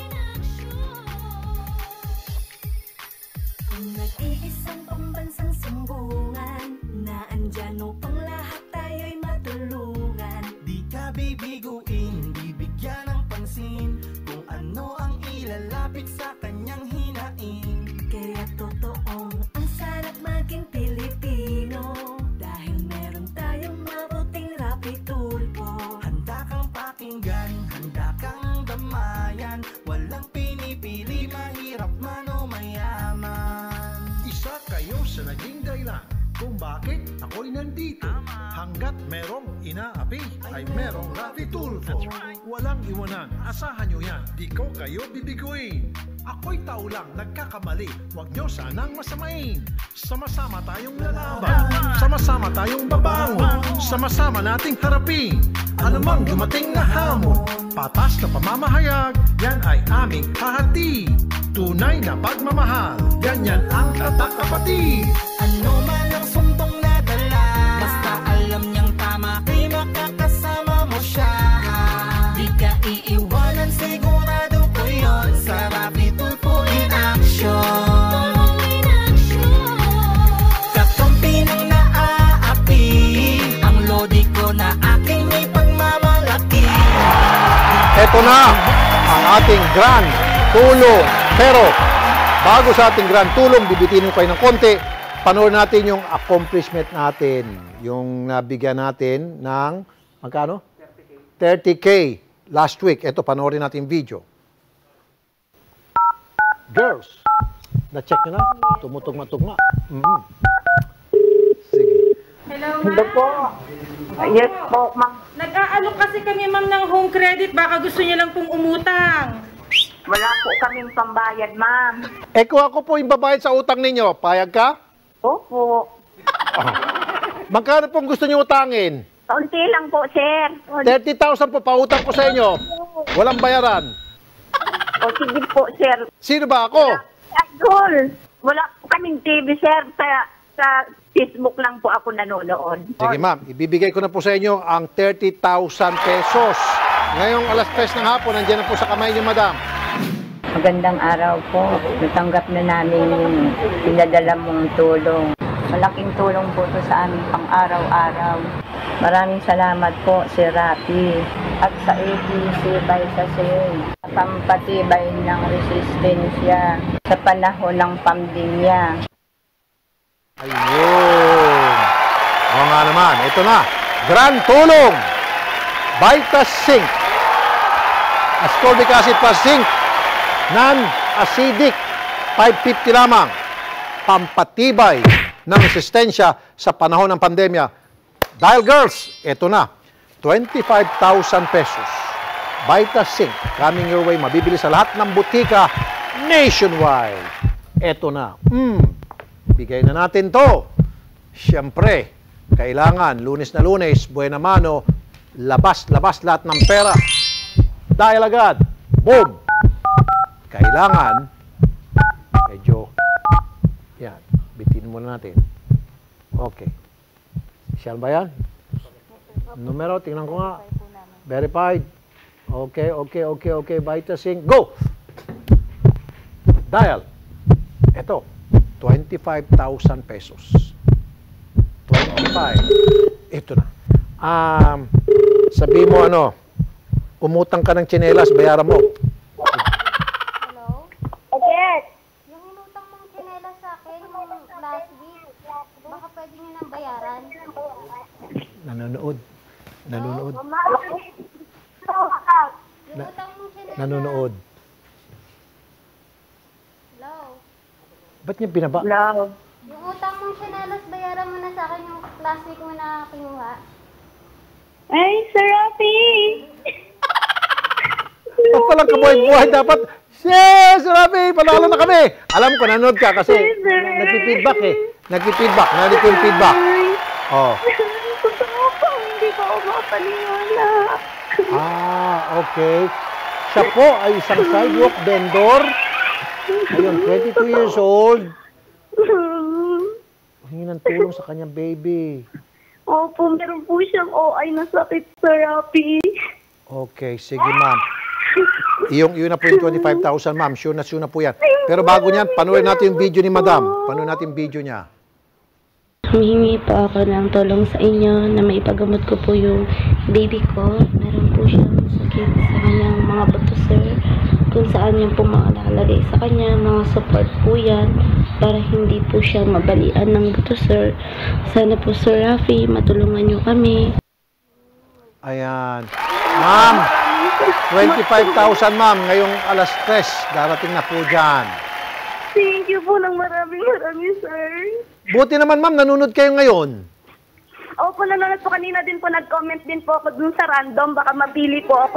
Ang nag-iisang pambansang sumbungan, na andyan upang lahat tayo'y matulungan. Di ka bibiguin, bibigyan ng pansin, kung ano ang ilalapit sa kanyang hinain. Kaya totoong ang sarap maging Pilipino, dahil meron tayong mabuting Rafi Tulfo. Handa kang pakinggan, handa kang damayan, walang pinipili, mahirap man o mayaman. Isa kayo sa naging dahilan kung bakit ako'y nandito. Hanggat merong inaapi, ay merong Rafi Tulfo. Walang iwanan, asahan nyo yan, di ko kayo bibiguin. Ako'y tao lang, nagkakamali, huwag nyo sanang masamain. Sama-sama tayong lalaban, sama-sama tayong babangon, sama-sama nating harapin anumang dumating na hamon. Patas na pamamahayag, yan ay aming hahati. Tunay na pagmamahal, ganyan ang tatak kapatid. Ano man ang sumbong na dala, basta alam niyang tama, kay makakasama mo siya. Di ka iiwanan, sigurado ko yun, sa Rafi Tulfo Ito na ang ating grand tulong. Pero, bago sa ating grand tulong, bibitinin ko kayo ng konti. Panoorin natin yung accomplishment natin. Yung nabigyan natin ng, magkano? thirty K last week. Ito, panoorin natin yung video. Girls, na-check nyo na? Tumutugma-tugma. Mm-hmm. Sige. Hello, ma'am. Hello po. Yes po, ma'am. Nag-aalok kasi kami, ma'am, ng home credit. Baka gusto niyo lang pong umutang. Wala po kaming pambayad, ma'am. Eh kung ako po yung babayad sa utang ninyo, payag ka? Opo. Oh. Magkano pong gusto niyo utangin? Kaunti lang po, sir. thirty thousand po pautang ko sa inyo. Walang bayaran. O sige po, sir. Sino ba ako? Idol. Wala po kaming T V, sir. Sa, sa Facebook lang po ako nanonood. Sige ma'am, ibibigay ko na po sa inyo ang thirty thousand pesos. Ngayong alas tres ng hapon, nandiyan na po sa kamay niyo, madam. Magandang araw po. Natanggap na namin yung pinadala mong tulong. Malaking tulong po ito sa aming pang-araw-araw. Maraming salamat po, Sir Rafi. At sa A T C Vitasin, sa pampatibay ng resistensya sa panahon ng pandemya. Ayun. Oo nga naman. Ito na. Grand tulong. Vitasync. Ascorbic acid plus zinc. Non-acidic. five fifty lamang. Pampatibay ng resistensya sa panahon ng pandemya. Dahil girls, ito na. twenty-five thousand pesos. Vitasync. Coming your way. Mabibili sa lahat ng butika nationwide. Ito na. Mm. Bigay na natin to. Siyempre, kailangan, lunes na lunes, buena mano, labas, labas lahat ng pera. Dahil agad, boom! Kailangan, medyo, yan, bitin muna natin. Okay. Siyan ba yan? Numero, tingnan ko nga. Verified. Okay, okay, okay, okay. Vitasync. Go! Dial. Ito. twenty-five thousand pesos. twenty-five. Ito na. Um, sabi mo ano, umutang ka ng tsinelas, bayaran mo. Hello? Yes. Yung inutang mong tsinelas sa akin, yung last week, baka pwede nyo nang bayaran. Nanonood. Nanonood. Yung utang mong tsinelas. Nanonood. Hello? Ba't niya binaba? Hello? Yung utang mong tsinelas, bayaran mo na sa akin yung last week mo na kinuha. Ay, Sir Rafi! Ba't palang kabuhay-buhay dapat? Yes, Rafi! Panalo na kami! Alam ko, nanonood ka kasi nagpi-feedback eh. Nagpi-feedback. Narinig ko yung feedback. Oh. Totoo po, hindi ko ako makapaniwala. Ah, okay. Siya po ay isang sidewalk vendor. Ayun, twenty-two years old. Hingi ng tulong sa kanyang baby. Opo, meron po siyang O I na sakit, Sir Rafi. Okay, sige ma'am. Iyong, yun na po yung twenty-five thousand ma'am. Sure na sure na po yan. Pero bago niyan, panoorin natin yung video ni madam. Panoorin natin yung video niya. Humihingi po ako ng tulong sa inyo na maipagamot ko po yung baby ko. Meron po siyang sakit sa kanyang mga buto, sir. Kung saan yung po makalalagay sa kanya, mga support po yan para hindi po siya mabalian ng buto, sir. Sana po, Sir Rafi, matulungan niyo kami. Ayan. Ma'am, twenty-five thousand ma'am. Ngayong alas tres, darating na po dyan. Thank you po ng maraming maraming, sir. Buti naman ma'am, nanonood kayo ngayon. Opo, nanonood po kanina din po, nag-comment din po ako dun sa random, baka mapili po ako.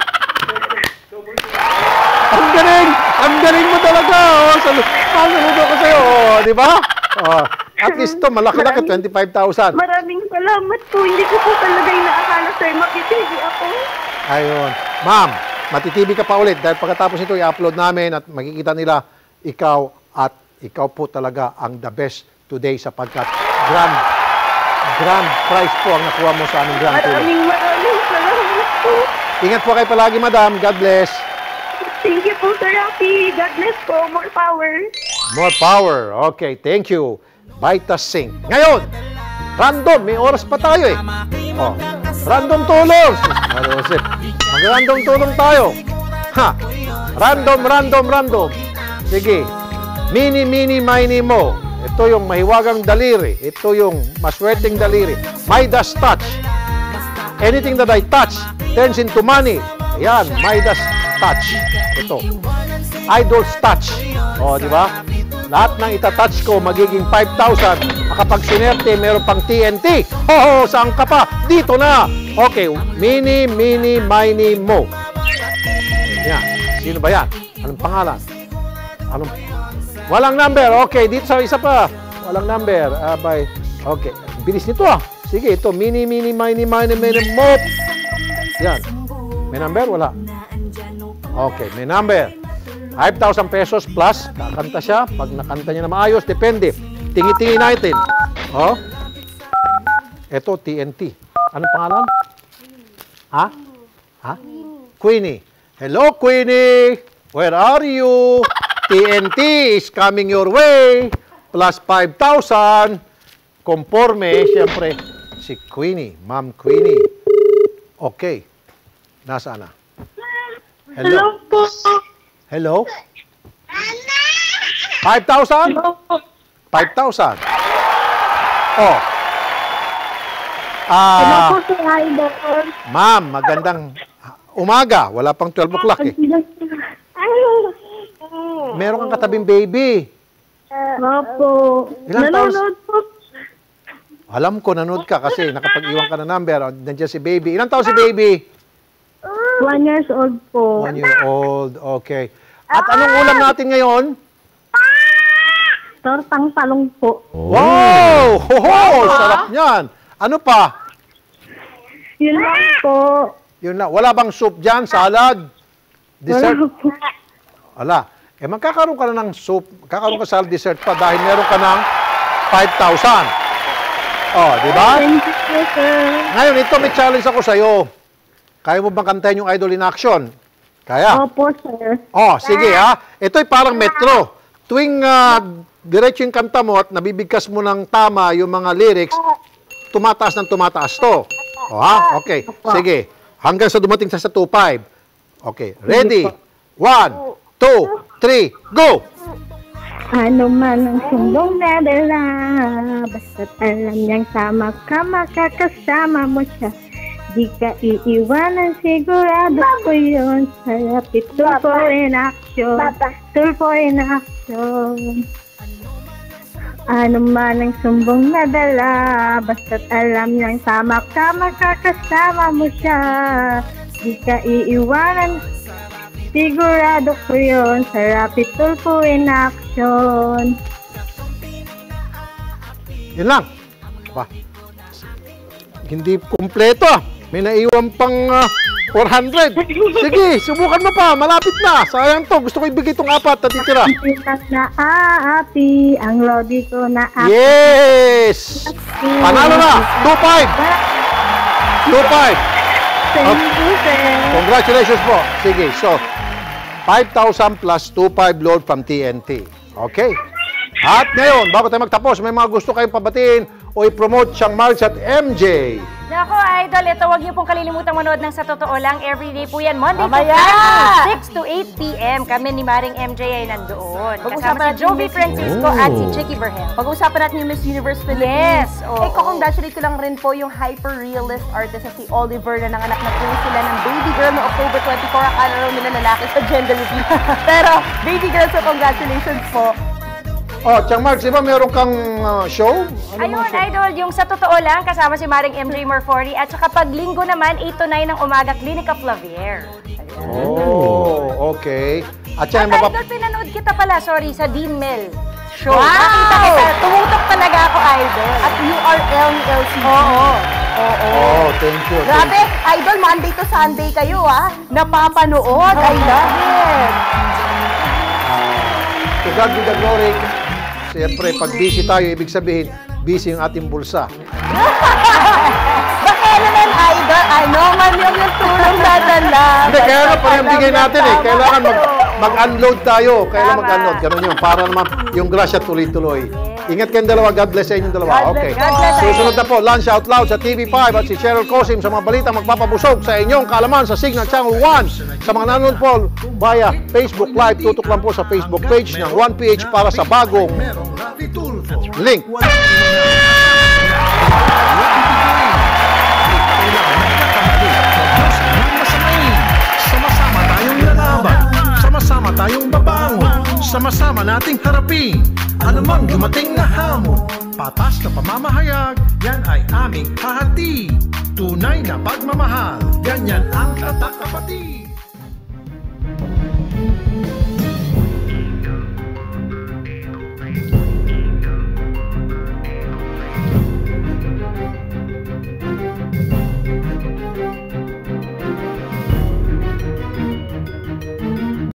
Ang galing! Ang galing mo talaga! Oh, Sal- ah, saludo ko sa'yo, oh, di ba? Oh, at least to, malaki-laki, twenty-five thousand. Maraming salamat po. Hindi ko po talaga inaakala, sir, makitigi ako. Ayun. Ma'am, matitibi ka pa ulit dahil pagkatapos ito i-upload namin at makikita nila ikaw at ikaw po talaga ang the best today sapagkat grand grand prize po ang nakuha mo sa aming grand tulong. Maraming maraming salamat po. Ingat po kayo palagi, madam. God bless. Thank you po, Sir Rafi. God bless po. More power. More power. Okay, thank you. Vitasync. Ngayon, Random, may oras pa tayo eh. Oh, random tulong. Mag-random tulong tayo. Ha, random, random, random. Sige, mini, mini, mini mo. Ito yung mahiwagang daliri. Ito yung maswerteng daliri. Midas touch. Anything that I touch turns into money. Ayan, Midas touch. Ito. Idol's touch. O, di ba? Lahat ng itatouch ko magiging five thousand. Kapag sinerte, meron pang T N T. Ho, saan ka pa? Dito na. Okay, mini, mini, mini, mo. Yan. Sino ba yan? Anong pangalan? Anong... Walang number. Okay, dito sa isa pa. Walang number. Uh, by... Okay. Bilis nito ah. Sige, ito. Mini, mini, mini, mini, mini, mo. Yan. May number? Wala. Okay, may number. five thousand pesos plus, kakanta siya. Pag nakanta niya na maayos, depende. Tingi-tingi natin. Oh. Ito, T N T. Anong pangalan? Ha? Ha? Queenie. Hello, Queenie. Where are you? T N T is coming your way. Plus five thousand. Conforme, siyempre, si Queenie. Ma'am Queenie. Okay. Nasaan na? Hello. Hello po. Hello? five thousand? five thousand. Oh. Ah. Hello po, Sir Idol. Ma'am, magandang umaga. Wala pang twelve o'clock eh. Meron kang katabing baby. Opo. Ilang taon? Nanonood po. Alam ko, nanood ka kasi nakapag-iwan ka na number. Nandiyan si baby. Ilang taon si baby? One years old po. One year old. Okay. At anong ulam natin ngayon? Tortang talong po. Wow! Ho, ho! Sarap niyan. Ano pa? Yun lang po. Yun lang. Wala bang soup dyan? Salad? Dessert? Wala po. Wala. Eh, magkakaroon ka na ng soup. Magkakaroon ka sa dessert pa dahil meron ka ng five thousand. Oh, di ba? Thank you, sir. Ngayon, ito may challenge ako sa'yo. Kaya mo bang kantahin yung Idol in Action? Kaya? Opo, sir. Oh, sige ha. Ito'y parang metro. Tuwing uh, diretso yung kanta mo at nabibigkas mo ng tama yung mga lyrics, tumataas ng tumataas to. Oh, ha? Okay. Sige. Hanggang sa dumating sa two five. Okay. Ready? One, two, three, go! Ano man ang sumbong na dala, basta't alam niyang sama ka, makakasama mo siya. Di ka iiwanan, sigurado ko yun. Sarapit, tulpo in action. Tulpo in action. Ano man ang sumbong nadala, basta't alam niyang sama ka, makakasama mo siya. Di ka iiwanan, sigurado ko yun. Sarapit, tulpo in action. Yun lang. Ba, hindi kumpleto ah. May naiwan pang uh, four hundred. Sige, subukan mo pa. Malapit na. Sayang to. Gusto ko ibigay itong apat na titira. Na aapi, ang lodi ko na aapi. Yes! Panalo na. two five. two five. Thank you, sir. Congratulations po. Sige, so, five thousand plus two five load from T N T. Okay. At ngayon, bago tayo magtapos, may mga gusto kayong pabatiin o i-promote siyang Marge at M J. Nako, Idol, ito huwag niyo pong kalilimutang manood ng Sa Totoo Lang. Everyday po yan, Monday Mamaya! to Friday, six to eight p m Kami ni Maring M J ay nandoon. Kasama si Jovi Francisco Oh. at si Chicky Berhel. Pag-usapan natin yung Miss Universe Philippines. Yes, oo. Eh, congratulate ko lang rin po yung hyper-realist artist na si Oliver na nanganak na po sila ng baby girl no October twenty-fourth. Akala raw nila lalaki sa gender reveal. Pero, baby girl, so congratulations po. Oh, Chang Marge, di ba meron kang uh, show? Ano Ayun, mga show? Idol, yung Sa Totoo Lang, kasama si Maring M J Marfori. At saka pag linggo naman, eight to nine ng umaga, Clinica Flavier. Oh, okay. At At yan, mapap... Idol, pinanood kita pala, sorry, sa Dean Mel show. Wow! Nakita kita, tumutok talaga ako, Idol. At U R L ni L C D. Oo. Oo. Oh, thank you. Grabe, Idol, Monday to Sunday kayo, ah. Napapanood. I love it. To God be the glory. Siyempre, pag busy tayo, ibig sabihin, busy yung ating bulsa. Bakit naman, Idol? Ano man yung yung tulong na dala. Hindi, kaya nga pa yung bigay natin eh. Kailangan mag, mag-unload tayo. Kailangan mag-unload. Ganun yun. Para naman yung grasya tuloy-tuloy. Ingat kayong dalawa. God bless sa inyong dalawa. God bless, Okay. God bless. Susunod na po, Lunch Out Loud sa T V five at si Cheryl Cosim sa mga balita magpapabusog sa inyong kaalaman sa Signal Channel one. Sa mga nanonood po via Facebook Live, tutok lang po sa Facebook page ng one P H para sa bagong link. Sama-sama tayong lalaban, sama-sama tayong babangon, sama-sama nating harapin anumang dumating na hamon. Patas na pamamahayag, yan ay aming hahati. Tunay na pagmamahal, ganyan ang tatak kapatid.